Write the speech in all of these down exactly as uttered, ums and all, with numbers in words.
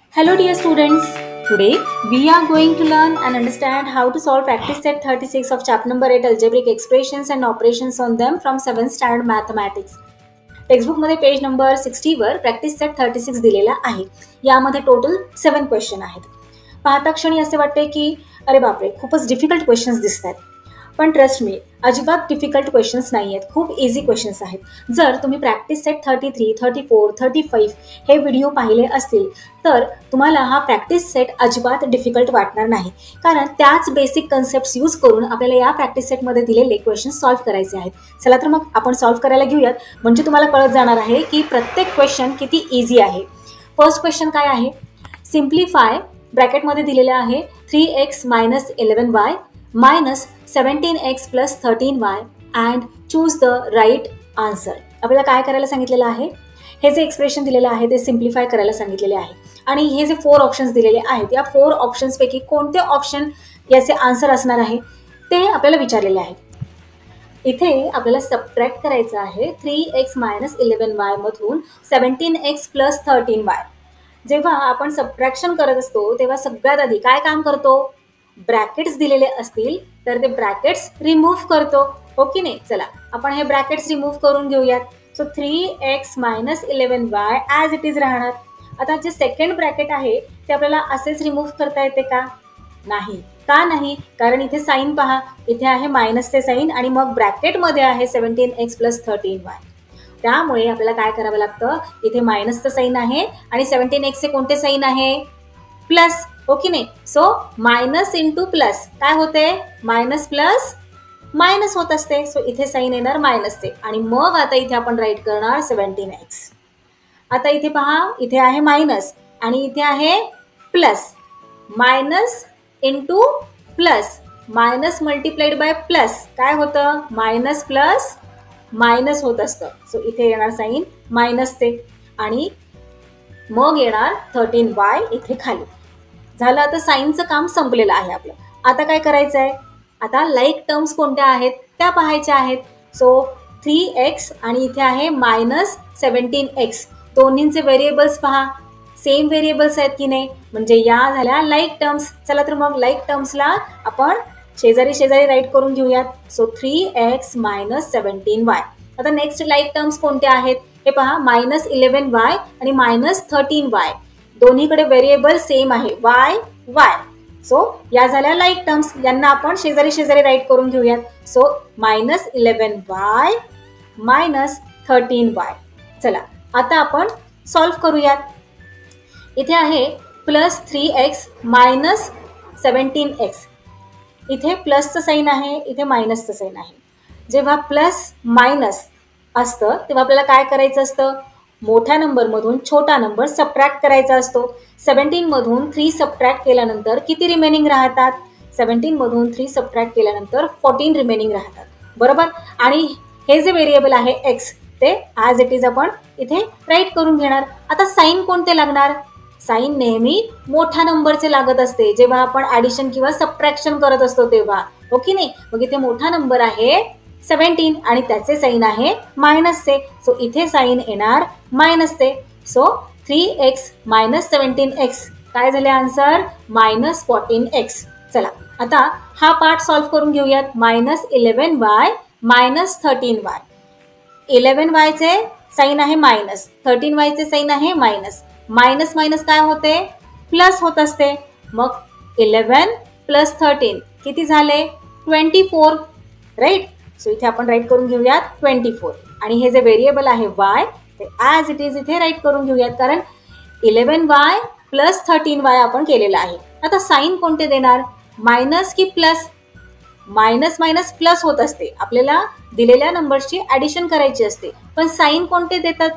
Hello dear students, today we are going to learn and understand how to solve practice set thirty-six of chapter number eight algebraic expressions and operations on them from seventh standard mathematics. Textbook मध्ये page number sixty वर practice set thirty six दिलेला आहे. यामध्ये total सेवन question आहेत. पाहता क्षणी असे वाटते की अरे बापरे खूपच डिफिकल्ट क्वेश्चन्स दिसत आहेत, पण ट्रस्ट मी अजिबात डिफिकल्ट क्वेश्चन्स नाही आहेत, खूप इझी क्वेश्चन्स आहेत. जर तुम्ही practice set thirty three thirty four thirty five हे व्हिडिओ पाहिले असतील तर तुम्हाला हा प्रॅक्टिस सेट अजिबात डिफिकल्ट वाटणार नाही, कारण त्याच बेसिक कन्सेप्ट्स यूज करून आपल्याला या प्रॅक्टिस सेटमध्ये दिलेले क्वेश्चन सॉल्व्ह करायचे आहेत. चला तर मग आपण सॉल्व्ह करायला घेऊयात, म्हणजे तुम्हाला कळत जाणार आहे की प्रत्येक क्वेश्चन किती इझी आहे. फर्स्ट क्वेश्चन काय आहे, सिम्प्लिफाय ब्रॅकेटमध्ये दिलेलं आहे three x minus eleven y minus seventeen x plus thirteen y and choose the right answer. आपल्याला काय करायला सांगितलेलं आहे, हे जे एक्सप्रेशन दिलेलं आहे ते सिम्प्लिफाय करायला सांगितलेले आहे आणि हे जे फोर ऑप्शन्स दिलेले आहेत या फोर ऑप्शन्सपैकी कोणते ऑप्शन याचे आन्सर असणार आहे ते आपल्याला विचारलेले आहे. इथे आपल्याला सबट्रॅक्ट करायचं आहे three x minus eleven y मधून seventeen x plus thirteen y. जेव्हा आपण सबट्रॅक्शन करत असतो तेव्हा सगळ्यात आधी काय काम करतो, ब्रॅकेट्स दिलेले असतील तर ते ब्रॅकेट्स रिमूव्ह करतो, हो की नाही. चला आपण हे ब्रॅकेट्स रिमूव्ह करून घेऊयात. So three x minus eleven y as it is राहणार. आता जे सेकंड ब्रॅकेट आहे ते आपल्याला असेच रिमूव्ह करता येते का, नाही. का नाही, कारण इथे साईन पहा, इथे आहे मायनसचे साईन आणि मग ब्रॅकेटमध्ये आहे seventeen x plus thirteen y. त्यामुळे आपल्याला काय करावं लागतं, इथे मायनसचं साईन आहे आणि सेवन्टीन एक्सचे कोणते साईन आहे, प्लस, हो की नाही. सो मायनस इंटू प्लस काय होते, मायनस प्लस मायनस होत असते. सो इथे साईन येणार मायनसचे आणि मग आता इथे आपण राईट करणार सेवन्टीन एक्स. आता इथे पहा, इथे आहे मायनस आणि इथे आहे plus. Minus into plus, minus multiplied by plus काय होतं, मायनस प्लस मायनस होत असतं. सो इथे येणार साईन मायनसचे आणि मग येणार थर्टीन वाय इथे खाली. झालं, आता साईनचं काम संपलेलं आहे आपलं. आता काय करायचं आहे, आता लाईक टर्म्स कोणत्या आहेत त्या पाहायच्या आहेत. सो थ्री एक्स आणि इथे आहे मायनस सेवन्टीन एक्स, दोन्हींचे व्हेरिएबल्स पहा, सेम व्हेरिएबल्स आहेत की नाही, म्हणजे या झाल्या लाईक टर्म्स. चला तर मग लाईक टर्म्सला आपण शेजारी शेजारी राईट करून घेऊयात. So three x minus seventeen y. आता नेक्स्ट लाईक टर्म्स कोणत्या आहेत हे पहा, मायनस इलेवन वाय आणि मायनस थर्टीन वाय, दोन्हीकडे व्हेरिएबल सेम आहे वाय वाय. सो या झाल्या लाईक टर्म्स, यांना आपण शेजारी शेजारी राईट करून घेऊयात. So minus eleven y minus thirteen y. चला आता आपण सॉल्व्ह करूयात. इथे आहे plus three x minus seventeen x, इथे प्लसचं साईन आहे, इथे मायनसचं साईन आहे. जेव्हा प्लस मायनस असतं तेव्हा आपल्याला काय करायचं असतं, मोठ्या नंबरमधून छोटा नंबर सबट्रॅक्ट करायचा असतो. सेवन्टीनमधून थ्री सबट्रॅक्ट केल्यानंतर किती रिमेनिंग राहतात, सेवन्टीनमधून थ्री सबट्रॅक्ट केल्यानंतर फोर्टीन रिमेनिंग राहतात, बरोबर. आणि हे जे व्हेरिएबल आहे एक्स ते ॲज इट इज आपण इथे राईट करून घेणार. आता साईन कोणते लागणार, साईन नेहमी मोठ्या नंबरचे लागत असते जेव्हा आपण ॲडिशन किंवा सबट्रॅक्शन करत असतो तेव्हा, हो की नाही. मग इथे मोठा नंबर आहे सेवन्टीन आणि त्याचे साईन आहे मायनसचे. सो इथे साईन येणार मायनसचे. So three x minus seventeen x काय झाले आन्सर, मायनस फोर्टीन एक्स. चला आता हा पार्ट सॉल्व्ह करून घेऊयात. Minus eleven y minus thirteen y, eleven वायचे साईन आहे मायनस, थर्टीन वायचे साईन आहे मायनस. मायनस मायनस काय होते, प्लस होत असते. मग इलेवन प्लस थर्टीन किती झाले, ट्वेंटी फोर, राईट. सो इथे आपण राईट करून घेऊयात ट्वेंटी फोर आणि हे जे व्हेरिएबल आहे वाय ते ॲज इट इज इथे राईट करून घेऊयात, कारण eleven y plus thirteen y आपण केलेलं आहे. आता साईन कोणते देणार, मायनस की प्लस, मायनस मायनस प्लस होत असते, आपल्याला दिलेल्या नंबर्सची ॲडिशन करायची असते, पण साईन कोणते देतात,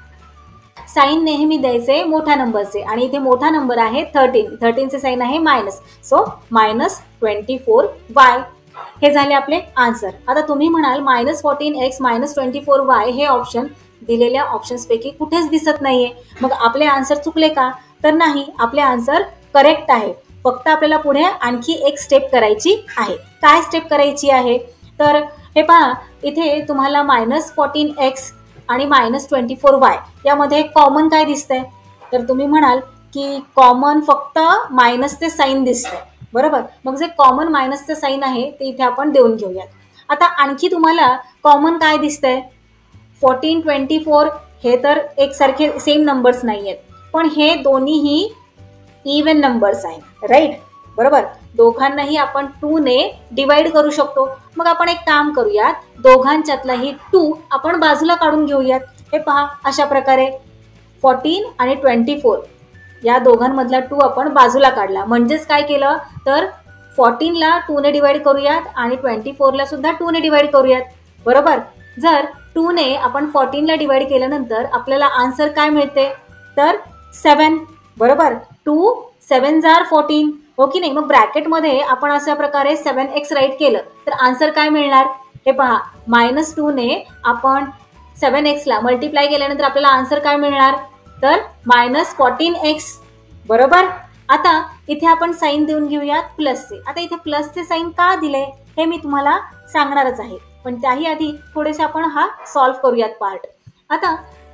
साईन नेहमी द्यायचे मोठ्या नंबरचे आणि इथे मोठा नंबर आहे थर्टीन, थर्टीनचे साईन आहे minus. So minus twenty four y हे झाले आपले आन्सर. आता तुम्ही म्हणाल minus fourteen x minus twenty four y हे ऑप्शन दिलेल्या ऑप्शन्सपैकी कुठेच दिसत नाहीये, मग आपले आन्सर चुकले का, तर नाही, आपले आन्सर करेक्ट आहे. फक्त आपल्याला पुढे आणखी एक स्टेप करायची आहे. काय स्टेप करायची आहे, तर हे पहा, इथे तुम्हाला मायनस फोर्टीन एक्स आणि मायनस ट्वेंटी फोर वाय यामध्ये कॉमन काय दिसतंय, तर तुम्ही म्हणाल की कॉमन फक्त मायनसचे साईन दिसतंय, बरोबर. मग जे कॉमन मायनसचं साईन आहे ते इथे आपण देऊन घेऊयात. आता आणखी तुम्हाला कॉमन काय दिसतंय, फोर्टीन ट्वेंटी फोर हे तर एकसारखे सेम नंबर्स नाही आहेत, पण हे दोन्हीही इवन नंबर्स आहेत, राईट. बरोबर, दोघांनाही आपण टू ने डिवाइड करू शकतो. मग आपण एक काम करूयात, दोघांच्यातलाही टू आपण बाजूला काढून घेऊयात. हे पहा, अशा प्रकारे फोर्टीन आणि ट्वेंटी फोर या दोघांमधला टू आपण बाजूला काढला. म्हणजेच काय केलं तर फोर्टीनला टू ने डिवाइड करूयात आणि ट्वेंटी फोरला सुद्धा टू ने डिवाइड करूयात, बरोबर. जर टू ने आपण फोर्टीनला डिवाइड केल्यानंतर आपल्याला आन्सर काय मिळते तर सेवन, बरोबर. टू सेवन जार फोर्टीन, हो की नाही. मग ब्रॅकेटमध्ये आपण अशा प्रकारे सेवन एक्स राईट केलं तर आन्सर काय मिळणार, हे पहा, मायनस टू ने आपण सेवन एक्सला मल्टिप्लाय केल्यानंतर आपल्याला आन्सर काय मिळणार तर मायनस फोर्टीन एक्स, बरोबर. आता इथे आपण साईन देऊन घेऊयात प्लसचे. आता इथे प्लसचे साईन का दिले हे मी तुम्हाला सांगणारच आहे, पण त्याही आधी थोडेसे आपण हा सॉल्व्ह करूयात पार्ट. आता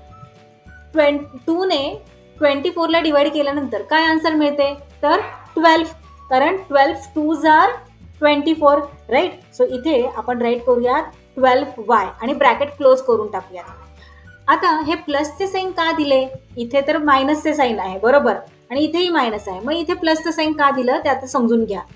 ट्वें टू ने ट्वेंटी फोरला डिवाइड केल्यानंतर काय आन्सर मिळते तर ट्वेल्व, कारण ट्वेल्व टू जार ट्वेंटी फोर, राईट. सो इथे आपण राईट करूयात ट्वेल्व वाय आणि ब्रॅकेट क्लोज करून टाकूयात. आता हे प्लसचे साईन का दिले, इथे तर मायनसचे साईन आहे, बरोबर, आणि इथेही मायनस आहे. मग इथे प्लसचं साईन का दिलं ते आता समजून घ्या.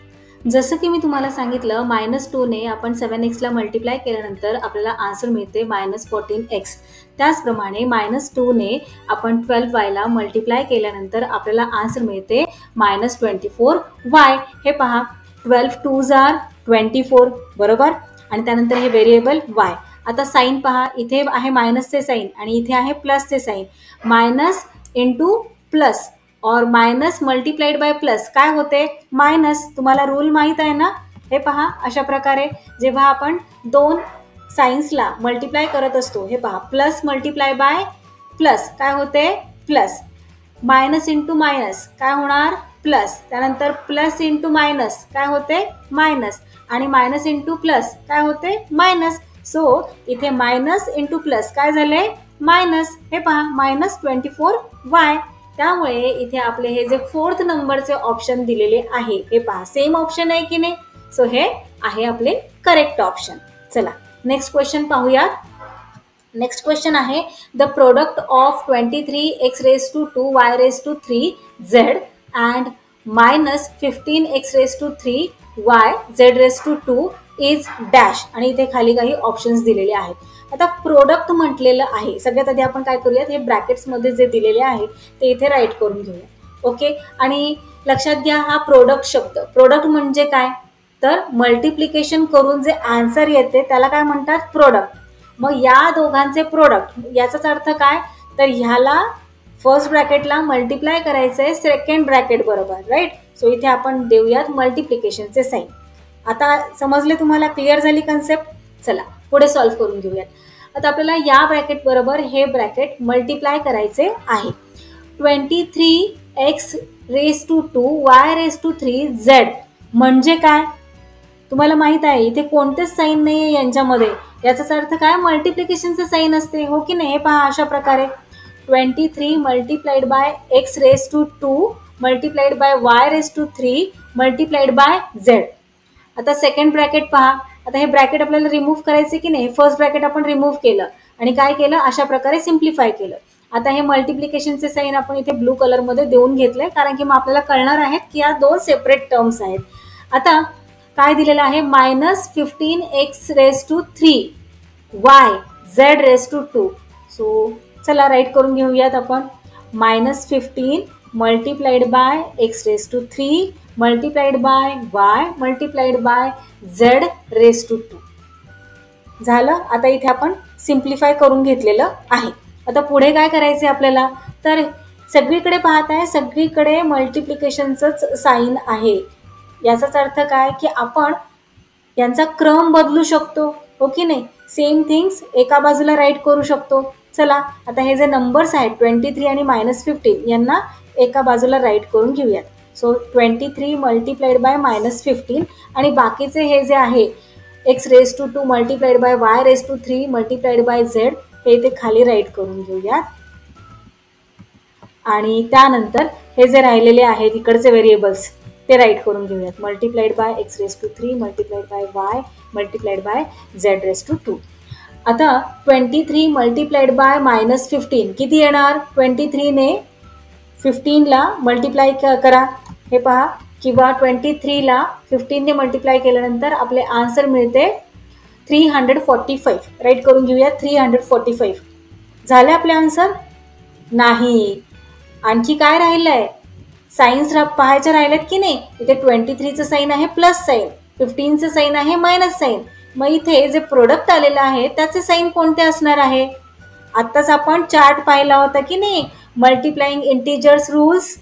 जसं की मी तुम्हाला सांगितलं, मायनस टू ने आपण सेवन एक्सला मल्टिप्लाय केल्यानंतर आपल्याला आन्सर मिळते मायनस फोर्टीन एक्स. त्याचप्रमाणे मायनस टू ने आपण ट्वेल्व वायला मल्टिप्लाय केल्यानंतर आपल्याला आन्सर मिळते मायनस ट्वेंटी फोर वाय. हे पहा, ट्वेल्व टू जार ट्वेंटी फोर, बरोबर, आणि त्यानंतर हे व्हेरिएबल वाय. आता साईन पहा, इथे आहे मायनसचे साईन आणि इथे आहे प्लसचे साईन. मायनस इंटू प्लस और मायनस मल्टिप्लाइड बाय प्लस काय होते मायनस. तुम्हाला रूल माहीत आहे ना. हे पहा, अशा प्रकारे जेव्हा आपण दोन साईन्सला मल्टिप्लाय करत असतो, हे पहा, प्लस मल्टिप्लाय बाय प्लस काय होते प्लस, मायनस इंटू मायनस काय होणार प्लस, त्यानंतर प्लस इंटू मायनस काय होते मायनस, आणि मायनस इंटू प्लस काय होते मायनस. सो इथे मायनस इंटू प्लस काय झाले मायनस. हे पहा, मायनस ट्वेंटी फोर वाय. त्यामुळे इथे आपले हे जे फोर्थ नंबरचे ऑप्शन दिलेले आहे, हे पहा, सेम ऑप्शन आहे की नाही. सो हे आहे आपले करेक्ट ऑप्शन. चला नेक्स्ट क्वेश्चन पाहूयात. नेक्स्ट क्वेश्चन आहे, the product of twenty three x raise to two y raise to three z and minus fifteen x raise to three y z raise to two is dash, आणि इथे खाली काही options दिलेले आहेत. आता product म्हटलेलं आहे, सगळ्यात आधी आपण काय करूयात, हे ब्रॅकेट्समध्ये जे दिलेले आहे ते इथे राईट करून घेऊया, ओके. आणि लक्षात घ्या, हा प्रोडक्ट शब्द, प्रोडक्ट म्हणजे काय तर मल्टिप्लिकेशन करून जे आन्सर येते त्याला काय म्हणतात प्रोडक्ट. मग या दोघांचे प्रोडक्ट याचाच अर्थ काय तर ह्याला फर्स्ट ब्रॅकेटला मल्टिप्लाय करायचं आहे सेकंड ब्रॅकेट बरोबर, राईट. सो इथे आपण देऊयात मल्टिप्लिकेशनचे साईन. आता समजले तुम्हाला, क्लिअर झाली कन्सेप्ट. चला पुढे सॉल्व्ह करून घेऊयात. आता आपल्याला या ब्रॅकेट बरोबर हे ब्रॅकेट मल्टिप्लाय करायचे आहे. Twenty three x raise to two y raise to three z म्हणजे काय तुम्हाला माहित आहे, इथे कोणतेच साईन नाही आहे यांच्यामध्ये. याचाच अर्थ काय मल्टिप्लिकेशनचं साईन असते, हो की नाही. हे पहा, अशा प्रकारे twenty three multiplied by x raise to two multiplied by y raise to three multiplied by z. आता सेकंड ब्रॅकेट पहा. आता हे ब्रॅकेट आपल्याला रिमूव्ह करायचे की नाही. फर्स्ट ब्रॅकेट आपण रिमूव्ह केलं आणि काय केलं अशा प्रकारे सिम्प्लिफाय केलं. आता हे मल्टिप्लिकेशनचे साईन आपण इथे ब्लू कलरमध्ये देऊन घेतले, कारण की मग आपल्याला कळणार आहेत की या दोन सेपरेट टर्म्स आहेत. आता काय दिलेलं आहे minus fifteen x raise to three y z raise to two. So चला राईट करून घेऊयात आपण. Minus fifteen multiplied by x raise to three multiplied by y multiplied by z raise to two. झालं. आता इथे आपण सिम्प्लिफाय करून घेतलेलं आहे. आता पुढे काय करायचे आपल्याला तर सगळीकडे पाहत आहे, सगळीकडे मल्टिप्लिकेशनचंच साईन आहे. याचाच अर्थ काय की आपण यांचा क्रम बदलू शकतो, हो की नाही. सेम थिंग्स एका बाजूला राईट करू शकतो. चला आता हे जे नंबर्स आहेत ट्वेंटी थ्री आणि मायनस फिफ्टीन यांना एका बाजूला राईट करून घेऊयात. So twenty three multiplied by minus fifteen आणि बाकीचे हे जे आहे x raise to two multiplied by y raise to three multiplied by z हे इथे खाली राईट करून घेऊयात. आणि त्यानंतर हे जे राहिलेले आहेत इकडचे व्हेरिएबल्स ते राईट करून घेऊयात. Multiplied by x raise to three multiplied by y multiplied by z raise to two. आता twenty three multiplied by minus fifteen किती येणार? ट्वेंटी थ्रीने फिफ्टीनला मल्टिप्लाय करा हे पहा, किंवा ट्वेंटी थ्रीला फिफ्टीनने मल्टिप्लाय केल्यानंतर आपले आन्सर मिळते three hundred forty five. Right करून घेऊया थ्री हंड्रेड फोर्टी फाईव्ह. झाले आपले आन्सर? नाही, आणखी काय राहिलं आहे? साईन्स पाहायचे राहिलेत की नाही? इथे ट्वेंटी थ्रीचं साईन आहे प्लस साईन, फिफ्टीनचं साईन आहे मायनस साईन. मग इथे जे प्रोडक्ट आलेलं आहे त्याचे साईन कोणते असणार आहे? आत्ताच आपण चार्ट पाहिला होता की नाही, multiplying integers rules.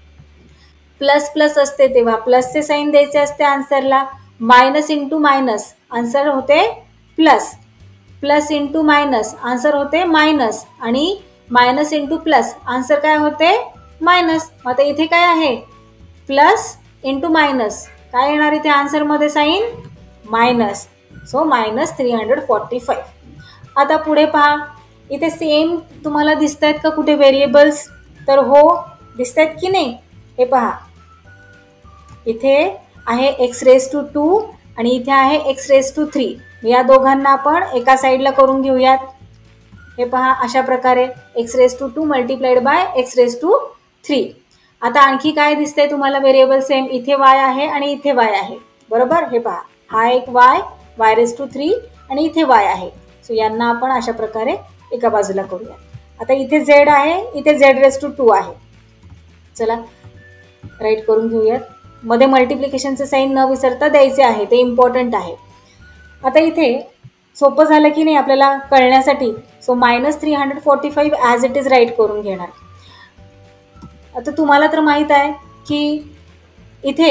Plus plus असते तेव्हा प्लसचे साईन द्यायचे असते आन्सरला. मायनस इंटू मायनस आन्सर होते plus, plus into minus answer होते मायनस, आणि मायनस इंटू प्लस आन्सर काय होते? मायनस. आता इथे काय आहे? प्लस इंटू मायनस, काय येणार इथे आन्सरमध्ये sign? Minus. So minus three hundred forty five. आता पुढे पहा, इथे सेम तुम्हाला दिसत आहेत का कुठे व्हेरिएबल्स? तर हो, दिसत आहेत की नाही? हे पहा, इथे आहे एक्स रेस टू टू आणि इथे आहे एक्स रेस टू थ्री. या दोघांना आपण एका साईडला करून घेऊयात. हे पहा, अशा प्रकारे x raise to two multiplied by x raise to three. आता आणखी काय दिसतंय तुम्हाला व्हेरिएबल? सेम इथे वाय आहे आणि इथे वाय आहे, बरोबर? हे पहा, हा एक y, y raise to three, आणि इथे वाय आहे. सो यांना आपण अशा प्रकारे एका बाजूला करूया. आता इथे झेड आहे, इथे झेड रेस टू टू आहे. चला राईट करून घेऊयात. मध्ये मल्टिप्लिकेशनचे साईन न विसरता द्यायचे आहे, ते इम्पॉर्टंट आहे. आता इथे सोपं झालं की नाही आपल्याला कळण्यासाठी? So minus three hundred forty five as it is right करून घेणार. आता तुम्हाला तर माहीत आहे की इथे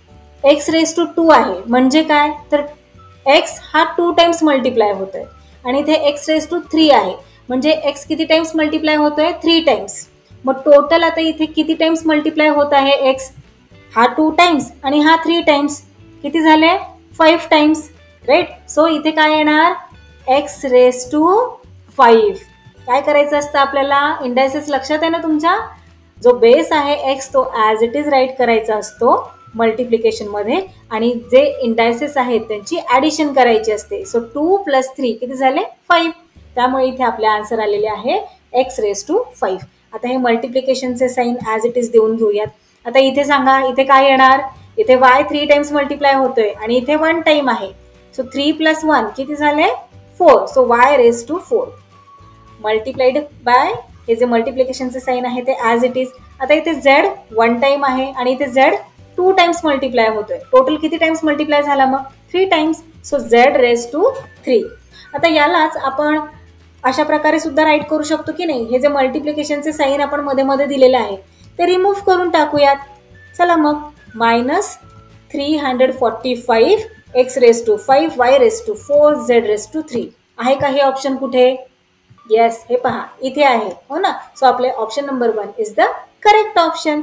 एक्स रेस टू टू आहे म्हणजे काय? तर एक्स हा टू टाइम्स मल्टिप्लाय होत आहे, आणि इथे एक्स रेस टू थ्री आहे म्हणजे एक्स किती टाइम्स मल्टिप्लाय होत आहे? Three times. मग टोटल आता इथे किती टाइम्स मल्टिप्लाय होत आहे? एक्स हा टू टाइम्स आणि हा थ्री टाइम्स, किती झाले? Five times. राईट. सो इथे काय येणार? X raise to five. काय करायचं असतं आपल्याला? इंडायसेस लक्षात आहे ना तुमच्या? जो बेस आहे एक्स तो ॲज इट इज राईट करायचा असतो मल्टिप्लिकेशनमध्ये, आणि जे इंडायसेस आहेत त्यांची ॲडिशन करायची असते. सो टू प्लस थ्री किती झाले? फाईव्ह. त्यामुळे इथे आपले आन्सर आलेले आहे एक्स रेस टू फाईव्ह. आता हे मल्टिप्लिकेशनचे साईन ॲज इट इज देऊन घेऊयात. आता इथे सांगा, इथे काय येणार? इथे वाय थ्री टाइम्स मल्टिप्लाय होतोय आणि इथे वन टाइम आहे. सो थ्री प्लस वन किती झाले? Four. So y raise to four multiplied by हे जे मल्टिप्लिकेशनचे साईन आहे ते ॲज इट इज. आता इथे झेड वन टाइम आहे आणि इथे झेड टू टाइम्स मल्टिप्लाय होतोय. टोटल किती टाइम्स मल्टिप्लाय झाला मग? Three times. So z raise to three. आता यालाच आपण अशा प्रकारे सुद्धा राईट करू शकतो की नाही? हे जे मल्टिप्लिकेशनचे साईन आपण मध्ये मध्ये दिलेले आहे ते रिमूव्ह करून टाकूयात. चला मग, minus three hundred forty five x raise to five y raise to four z raise to three. आहे का हे ऑप्शन कुठे? येस, हे पहा इथे आहे, हो ना? सो आपले option number one is the correct option.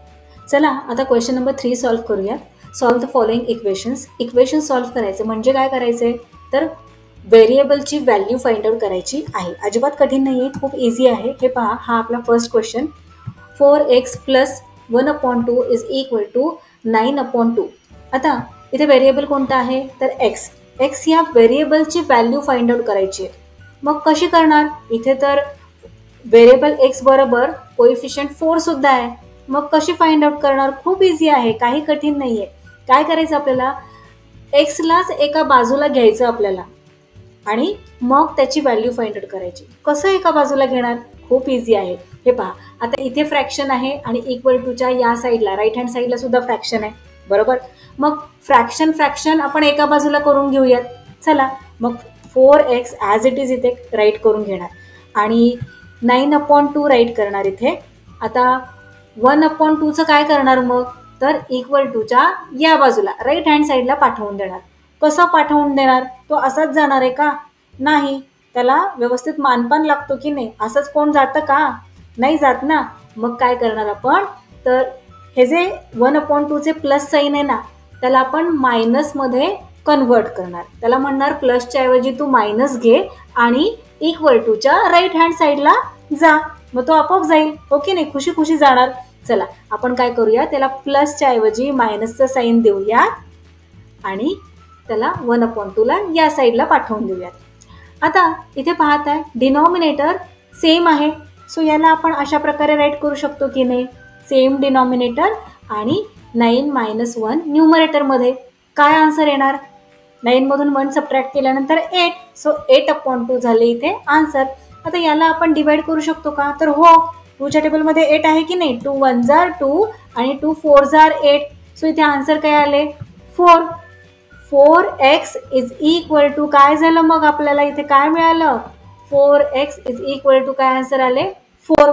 चला आता क्वेश्चन नंबर थ्री सॉल्व्ह करूयात. Solve the following equations. Equation solve करायचं म्हणजे काय करायचंय? तर व्हेरिएबलची व्हॅल्यू फाइंड आउट करायची आहे. अजिबात कठीण नाही आहे, खूप इझी आहे. हे पहा, हा आपला first question. Four x plus one upon two is equal to nine upon two. आता इथे व्हेरिएबल कोणता आहे? तर एक्स. एक्स या व्हेरिएबलची व्हॅल्यू फाइंड आउट करायची आहे. मग कशी करणार? इथे तर व्हेरिएबल एक्स बरोबर कोइफिशियंट फोर सुद्धा आहे. मग कशी फाइंड आउट करणार? खूप इझी आहे, काही कठीण नाही आहे. काय करायचं आपल्याला? एक्सलाच एका बाजूला घ्यायचं आपल्याला आणि मग त्याची व्हॅल्यू फाइंड आउट करायची. कसं एका बाजूला घेणार? खूप इझी आहे. हे पहा, आता इथे फ्रॅक्शन आहे आणि इक्वल टूच्या या साईडला राईट हँड साईडला सुद्धा फ्रॅक्शन आहे, बरोबर? मग फ्रॅक्शन फ्रॅक्शन आपण एका बाजूला करून घेऊयात. चला मग four x as it is इथे राईट करून घेणार आणि नाईन अपॉन टू राईट करणार इथे. आता वन अपॉन टूचं काय करणार मग? तर इक्वल टूच्या या बाजूला राईट हँड साईडला पाठवून देणार. कसं पाठवून देणार? तो असाच जाणार आहे का? नाही, त्याला व्यवस्थित मानपान लागतो की नाही? असंच कोण जातं का? नाही जात ना. मग काय करणार आपण? तर हे जे वन अपॉन टूचे प्लस साईन आहे ना, त्याला आपण मायनसमध्ये कन्व्हर्ट करणार. त्याला म्हणणार प्लसच्या ऐवजी तू मायनस घे आणि इक्वल टूच्या राईट हँड साईडला जा. मग तो आपोआप जाईल, हो की नाही, खुशी खुशी जाणार. चला आपण काय करूया, त्याला प्लसच्या ऐवजी मायनसचं साईन देऊया आणि त्याला वन अपॉन टू ला या साईडला पाठवून देऊयात. आता इथे पाहताय डिनॉमिनेटर सेम आहे, सो याला आपण अशा प्रकारे राईट करू शकतो की नाही, सेम डिनॉमिनेटर आणि नाईन मायनस वन न्यूमरेटरमध्ये. काय आन्सर येणार, नाईनमधून वन सबट्रॅक्ट केल्यानंतर eight, so eight upon two झाले इथे आन्सर. आता याला आपण डिवाइड करू शकतो का, तर हो, टूच्या टेबलमध्ये एट आहे की नाही, टू वन जार टू आणि टू फोर जार एट, सो इथे आन्सर काय आले four. Four x is equal to काय झालं, मग आपल्याला इथे काय मिळालं, four x is equal to काय आन्सर आले फोर.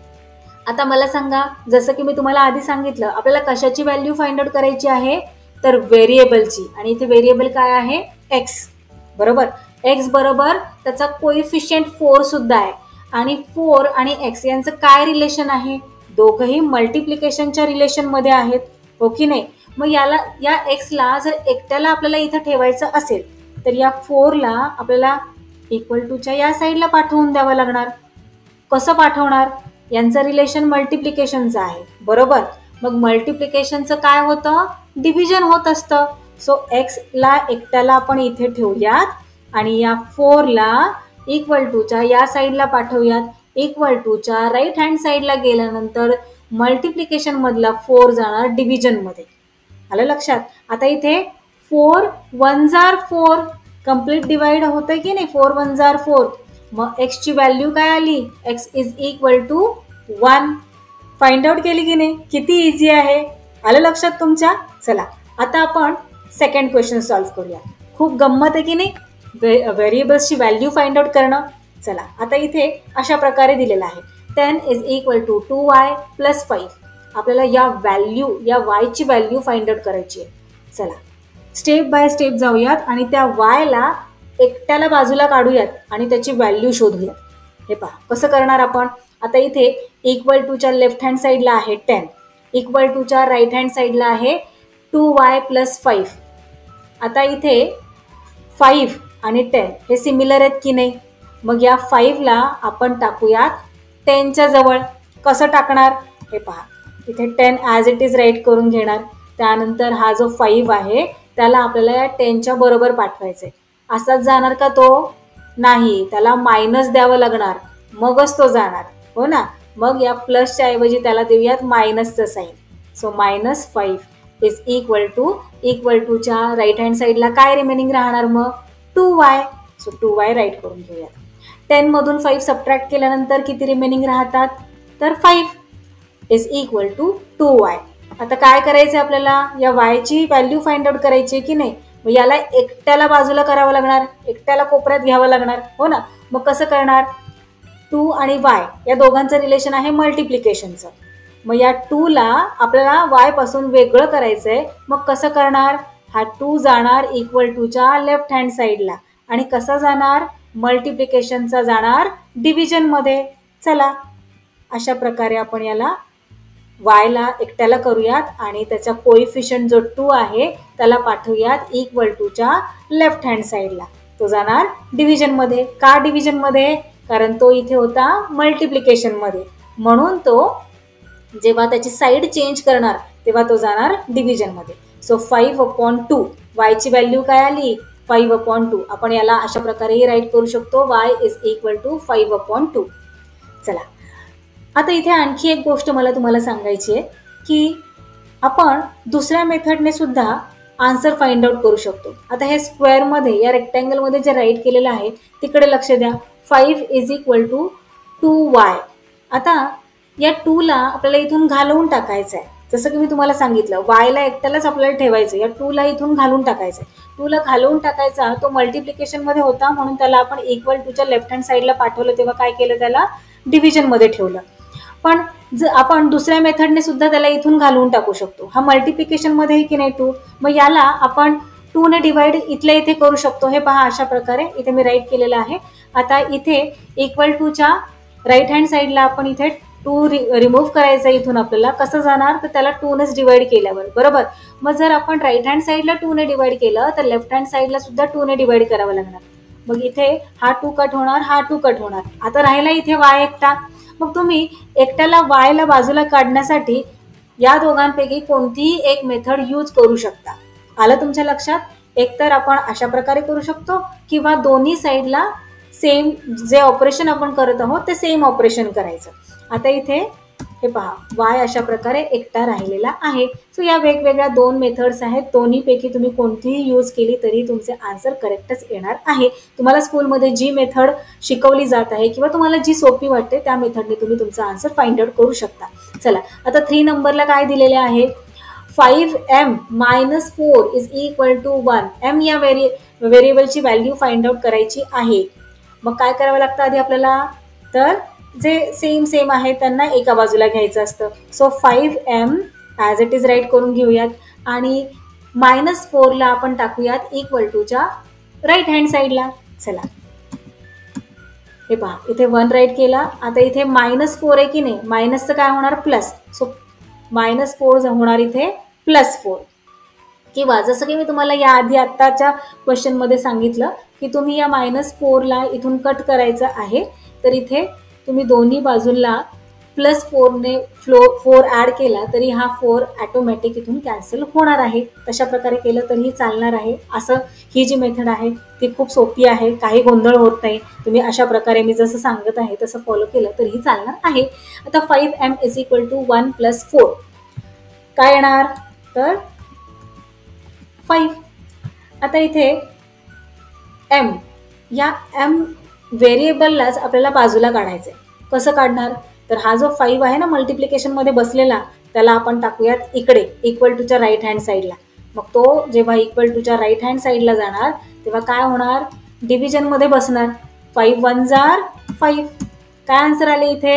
आता मला सांगा, जसं की मी तुम्हाला आधी सांगितलं, आपल्याला कशाची व्हॅल्यू फाइंड आउट करायची आहे, तर व्हेरिएबलची. आणि इथे व्हेरिएबल काय आहे, एक्स, बरोबर. एक्स बरोबर त्याचा कोइफिशियंट फोर सुद्धा आहे. आणि फोर आणि एक्स यांचं काय रिलेशन आहे, दोघंही मल्टिप्लिकेशनच्या रिलेशनमध्ये आहेत, हो की नाही. मग याला या एक्सला जर एकट्याला आपल्याला इथं ठेवायचं असेल तर या फोरला आपल्याला इक्वल टूच्या या साईडला पाठवून द्यावं लागणार. कसं पाठवणार, यांचं रिलेशन मल्टिप्लिकेशनचं आहे, बरोबर. मग मल्टिप्लिकेशनचं काय होतं, डिव्हिजन होत असतं. सो एक्सला एकट्याला आपण इथे ठेवूयात आणि या फोरला इक्वल टूच्या या साईडला पाठवूयात. इक्वल टूच्या राईट हँड साईडला गेल्यानंतर मल्टिप्लिकेशन मधला फोर जाणार डिव्हिजनमध्ये. आलं लक्षात. आता इथे फोर वन जार फोर, कम्प्लीट डिवाइड होतंय की नाही, फोर वन जार फोर. मग एक्सची व्हॅल्यू काय आली, x is equal to one. Find out केली की नाही, किती इझी आहे, आलं लक्षात तुमच्या. चला आता आपण सेकंड क्वेश्चन सॉल्व्ह करूया. खूप गंमत आहे की नाही, व्हेरिएबल्सची व्हॅल्यू फाइंड आउट करणं. चला आता इथे अशा प्रकारे दिलेलं आहे, ten is equal to two y plus five. आपल्याला या व्हॅल्यू, या वायची व्हॅल्यू फाइंड आउट करायची आहे. चला स्टेप बाय स्टेप जाऊयात आणि त्या वायला एकट्याला बाजूला काढूयात आणि त्याची व्हॅल्यू शोधूयात. हे पहा कसं करणार आपण. आता इथे इक्वल टूच्या लेफ्ट हँड साईडला आहे टेन, इक्वल टूच्या राईट हँड साईडला आहे टू वाय प्लस फाईव्ह. आता इथे फाईव्ह आणि टेन हे सिमिलर आहेत की नाही, मग या फाईव्हला आपण टाकूयात टेनच्या जवळ. कसं टाकणार, हे पहा, इथे ten as it is right करून घेणार. त्यानंतर हा जो फाईव्ह आहे त्याला आपल्याला या टेनच्या बरोबर पाठवायचं आहे. असाच जाणार का तो, नाही, त्याला मायनस द्यावं लागणार, मगच तो जाणार, हो ना. मग या प्लसच्या ऐवजी त्याला देऊयात मायनसचं sign. So minus five is equal to, equal टूच्या राईट हँड साईडला काय रिमेनिंग राहणार मग, two Y. So two Y write करून घेऊयात. टेनमधून फाईव्ह सबट्रॅक्ट केल्यानंतर किती रिमेनिंग राहतात, तर five is equal to two Y. आता काय करायचं आपल्याला, या वायची व्हॅल्यू फाइंड आउट करायची की नाही. मग याला एकट्याला बाजूला करावं लागणार, एकट्याला कोपऱ्यात घ्यावं लागणार, हो ना. मग कसं करणार, टू आणि वाय या दोघांचं रिलेशन आहे मल्टिप्लिकेशनचं. मग या टूला आपल्याला वाय पासून वेगळं करायचं आहे. मग कसं करणार, हा टू जाणार इक्वल टूच्या लेफ्ट हँड साईडला आणि कसा जाणार, मल्टिप्लिकेशनचा जाणार डिव्हिजनमध्ये. चला अशा प्रकारे आपण याला वायला एकट्याला करूयात आणि त्याचा कोइफिशियंट जो टू आहे त्याला पाठवूयात इक्वल टूच्या लेफ्ट हँड साईडला. तो जाणार डिव्हिजनमध्ये. का डिव्हिजनमध्ये, कारण तो इथे होता मल्टिप्लिकेशनमध्ये, म्हणून तो जेव्हा त्याची साईड चेंज करणार तेव्हा तो जाणार डिव्हिजनमध्ये. सो फाईव्ह अपॉन टू, वायची व्हॅल्यू काय आली, फाईव्ह अपॉन टू. आपण याला अशा प्रकारेही राईट करू शकतो, Y is equal to five upon two. चला आता इथे आणखी एक गोष्ट मला तुम्हाला सांगायची आहे की आपण दुसऱ्या मेथडने सुद्धा आन्सर फाइंड आउट करू शकतो. आता हे स्क्वेअरमध्ये, या रेक्टँगलमध्ये जे राईट केलेलं आहे तिकडे लक्ष द्या. Five is equal to two Y. आता या टूला आपल्याला इथून घालवून टाकायचं आहे. जसं की मी तुम्हाला सांगितलं, वायला एकट्यालाच आपल्याला ठेवायचं, या टूला इथून घालून टाकायचं आहे. टूला घालवून टाकायचा, तो मल्टिप्लिकेशनमध्ये होता म्हणून त्याला आपण इक्वल टूच्या लेफ्ट हँड साईडला पाठवलं, तेव्हा काय केलं, त्याला डिव्हिजनमध्ये ठेवलं. पण जर आपण दुसऱ्या मेथडने सुद्धा त्याला इथून घालवून टाकू शकतो. हा मल्टिप्लिकेशनमध्ये की नाही टू, मग याला आपण टूने डिवाइड इथल्या इथे करू शकतो. हे पहा अशा प्रकारे इथे मी राईट केलेलं आहे. आता इथे इक्वल टूच्या राईट हँड साईडला आपण इथे टू रि रिमूव्ह करायचं इथून. आपल्याला कसं जाणार, तर त्याला टूनेच डिवाइड केल्यावर, बरोबर. मग जर आपण राईट हँड साईडला टूने डिवाइड केलं तर लेफ्ट हँड साईडला सुद्धा टूने डिवाइड करावं लागणार. मग इथे हा टू कट होणार, हा टू कट होणार. आता राहिला इथे वाय एकटा. मग तुम्ही एकट्याला वायला बाजूला काढण्यासाठी या दोघांपैकी कोणतीही एक मेथड यूज करू शकता. आलं तुमच्या लक्षात? एकतर आपण अशा प्रकारे करू शकतो किंवा दोन्ही साईडला सेम जे ऑपरेशन आपण करत आहोत ते सेम ऑपरेशन करायचं. आता इथे हे पहा, वाय अशा प्रकारे एकटा राहिलेला आहे. सो या वेगवेगळ्या दोन मेथड्स आहेत. दोन्हीपैकी तुम्ही कोणतीही यूज केली तरी तुमचे आन्सर करेक्टच येणार आहे. तुम्हाला स्कूलमध्ये जी मेथड शिकवली जात आहे किंवा तुम्हाला जी सोपी वाटते त्या मेथडने तुम्ही तुमचा आन्सर फाइंड आउट करू शकता. चला, आता थ्री नंबरला काय दिलेले आहे? Five M minus four is equal to one. M या व्हेरि व्हेरिएबलची व्हॅल्यू फाइंड आउट करायची आहे. मग काय करावं लागतं आधी आपल्याला? तर जे सेम सेम आहे त्यांना एका बाजूला घ्यायचं असतं. So five M as it is right करून घेऊयात आणि मायनस फोरला आपण टाकूयात इक्वल टूच्या राईट हँड साईडला. चला, हे पहा, इथे वन राईट केला. आता इथे मायनस फोर आहे की नाही, मायनसचं काय होणार? प्लस. सो मायनस फोर होणार इथे प्लस फोर. किंवा जसं की मी तुम्हाला याआधी आत्ताच्या क्वेश्चनमध्ये सांगितलं की तुम्ही या मायनस फोरला इथून कट करायचं आहे, तर इथे तुम्ही दोन्ही बाजूला प्लस फोरने फ्लो फोर ॲड केला तरी हा फोर ॲटोमॅटिक इथून कॅन्सल होणार आहे. तशा प्रकारे केलं तरीही चालणार आहे. असं ही जी मेथड आहे ती खूप सोपी आहे, काही गोंधळ होत नाही. तुम्ही अशा प्रकारे मी जसं सांगत आहे तसं फॉलो केलं तरीही चालणार आहे. आता five M is equal to one plus four काय येणार? तर फाईव्ह. आता इथे एम या एम व्हेरिएबललाच आपल्याला बाजूला काढायचं आहे. कसं काढणार? तर हा जो फाईव्ह आहे ना मल्टिप्लिकेशनमध्ये बसलेला, त्याला आपण टाकूयात इकडे इक्वल टूच्या राईट हँड साईडला. मग तो जेव्हा इक्वल टूच्या राईट हँड साईडला जाणार तेव्हा काय होणार? डिव्हिजनमध्ये बसणार. फाईव्ह वन जार फाईव्ह. काय आन्सर आले इथे?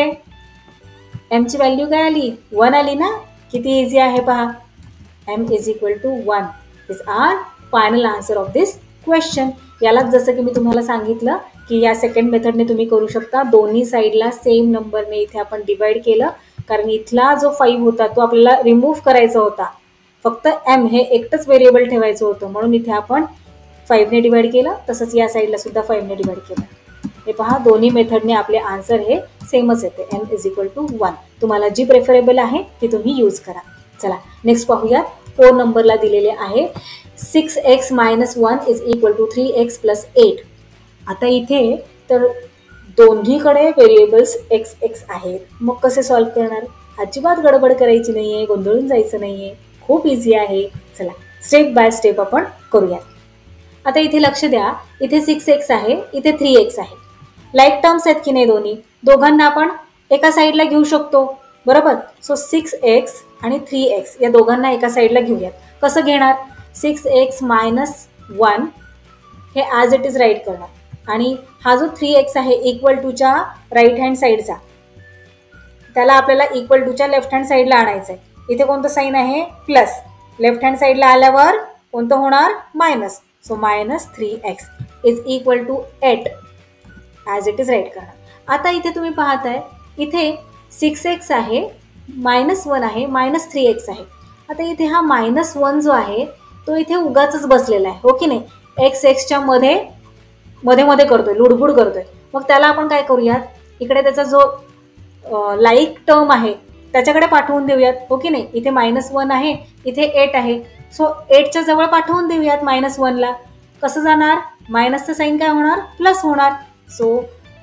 एमची व्हॅल्यू काय आली? वन आली ना. किती इझी आहे पहा. M is equal to one is are final answer of this question. यालाच जसं की मी तुम्हाला सांगितलं की या सेकंड मेथडने तुम्ही करू शकता. दोन्ही साईडला सेम नंबरने इथे आपण डिवाइड केलं, कारण इथला जो फाईव्ह होता तो आपल्याला रिमूव्ह करायचा होता. फक्त एम हे एकटंच व्हेरिएबल ठेवायचं होतं, म्हणून इथे आपण फाईव्हने डिवाइड केलं. तसंच या साईडला सुद्धा फाईव्हने डिवाइड केलं. हे पहा, दोन्ही मेथडने आपले आन्सर हे सेमच येते. M is equal to one. तुम्हाला जी प्रेफरेबल आहे ती तुम्ही यूज करा. चला, नेक्स्ट पाहूयात. फोर नंबरला दिलेले आहे six X minus one is equal to three X plus eight. आता इथे तर दोन्हीकडे व्हेरिएबल्स एक्स एक्स आहेत. मग कसे सॉल्व्ह करणार? अजिबात गडबड करायची नाही आहे, गोंधळून जायचं नाही आहे, खूप इझी आहे. चला, स्टेप बाय स्टेप आपण करूया. आता इथे लक्ष द्या, इथे सिक्स एक्स आहे, इथे थ्री एक्स आहे. लाईक टर्म्स आहेत की नाही दोन्ही? दोघांना आपण एका साईडला घेऊ शकतो, बरोबर? सो सिक्स एक्स आणि थ्री एक्स या दोघांना एका साईडला घेऊयात. कसं घेणार? सिक्स एक्स मायनस वन हे ॲज इट इज राईट करणार आणि हा जो थ्री एक्स आहे इक्वल टूच्या राईट हँड साईडचा, त्याला आपल्याला इक्वल टूच्या लेफ्ट हँड साईडला आणायचं आहे. इथे कोणतं साईन आहे? प्लस. लेफ्ट हँड साईडला आल्यावर कोणतं होणार? Minus. So minus three X is equal to eight as it is right करणार. आता इथे तुम्ही पाहताय इथे सिक्स एक्स आहे, मायनस वन आहे, मायनस थ्री एक्स आहे. आता इथे हा मायनस वन जो आहे तो इथे उगाचच बसलेला आहे, हो की नाही? एक्स एक्सच्या मध्ये मध्ये मध्ये करतोय, लुडबुड करतोय. मग त्याला आपण काय करूयात? इकडे त्याचा जो लाईक टर्म आहे त्याच्याकडे पाठवून देऊयात, हो की नाही? इथे मायनस वन आहे, इथे एट आहे. सो एटच्या जवळ पाठवून देऊयात मायनस वनला. कसं जाणार? मायनसचं साईन काय होणार? प्लस होणार. सो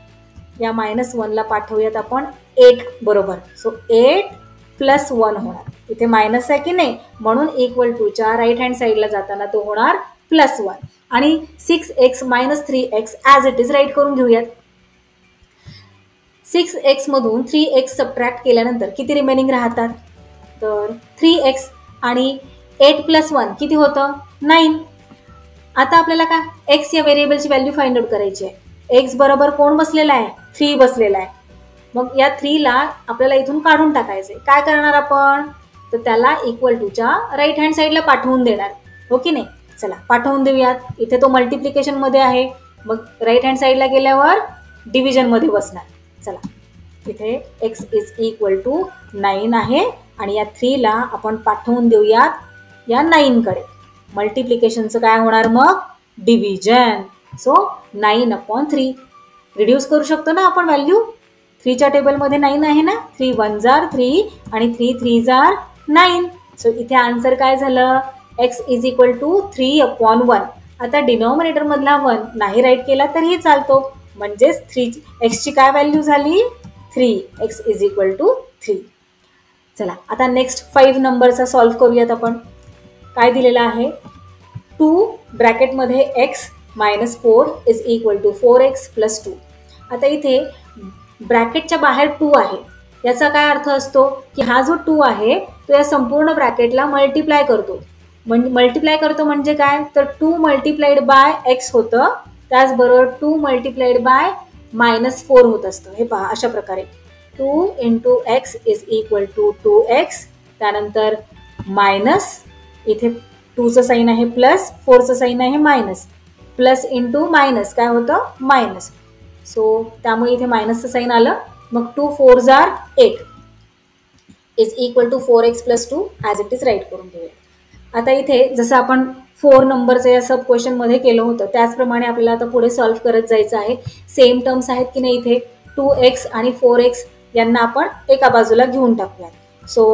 या मायनस वनला पाठवूयात आपण एट बरोबर. सो एट प्लस वन होणार. इथे मायनस आहे की नाही, म्हणून इक्वल टूच्या राईट हँड साईडला जाताना तो होणार प्लस वन. आणि six X minus three X as it is right करून घेऊयात. सिक्स एक्समधून थ्री एक्स सबट्रॅक्ट केल्यानंतर किती रिमेनिंग राहतात? तर थ्री एक्स आणि एट प्लस वन किती होतं? नाईन. आता आपल्याला का एक्स या व्हेरिएबलची व्हॅल्यू फाइंड आउट करायची आहे. एक्स बरोबर कोण बसलेला आहे? थ्री बसलेला आहे. मग या थ्रीला आपल्याला इथून काढून टाकायचं आहे. काय करणार आपण? तर त्याला इक्वल टूच्या राईट हँड साईडला पाठवून देणार, हो की नाही? चला, पाठवून देऊयात. इथे तो मल्टिप्लिकेशनमध्ये आहे, मग राईट हँड साईडला गेल्यावर डिव्हिजनमध्ये बसणार. चला, इथे x is equal to nine आहे आणि या थ्रीला आपण पाठवून देऊयात या नाईनकडे. मल्टिप्लिकेशनचं काय होणार मग? Division. So nine upon three reduce करू शकतो ना आपण व्हॅल्यू. थ्रीच्या टेबलमध्ये नाईन आहे ना, थ्री वन जार थ्री आणि थ्री थ्री जार नाईन. सो इथे आन्सर काय झालं, X is equal to three upon one. आता डिनॉमिनेटर मधला वन नाही राईट केला तरीही चालतो, म्हणजेच थ्री एक्सची काय व्हॅल्यू झाली, three. X is equal to three. चला आता नेक्स्ट फाईव्ह नंबरचा सॉल्व्ह करूयात आपण. काय दिलेलं आहे, टू ब्रॅकेटमध्ये X minus four is equal to four x plus two. आता इथे ब्रॅकेटच्या बाहेर टू आहे, याचा काय अर्थ असतो की हा जो टू आहे तो या संपूर्ण ब्रॅकेटला मल्टिप्लाय करतो. म्हणजे मल्टिप्लाय करतो म्हणजे काय, तर टू मल्टिप्लाइड बाय एक्स होतं, त्याचबरोबर to multiplied by minus four होत असतं. हे पहा अशा प्रकारे two into x is equal to two x, त्यानंतर मायनस, इथे टूचं साईन आहे प्लस, फोरचं साईन आहे मायनस, प्लस इंटू मायनस काय होतं मायनस. सो त्यामुळे इथे मायनसचं साईन आलं. मग टू फोर जार eight is equal to four x plus two as it is right करून घेऊया. आता इथे जसं आपण फोर नंबरचं या सब क्वेश्चनमध्ये केलं होतं त्याचप्रमाणे आपल्याला आता पुढे सॉल्व्ह करत जायचं आहे. सेम टर्म्स आहेत की नाही इथे, टू एक्स आणि फोर एक्स यांना आपण एका बाजूला घेऊन टाकूयात. So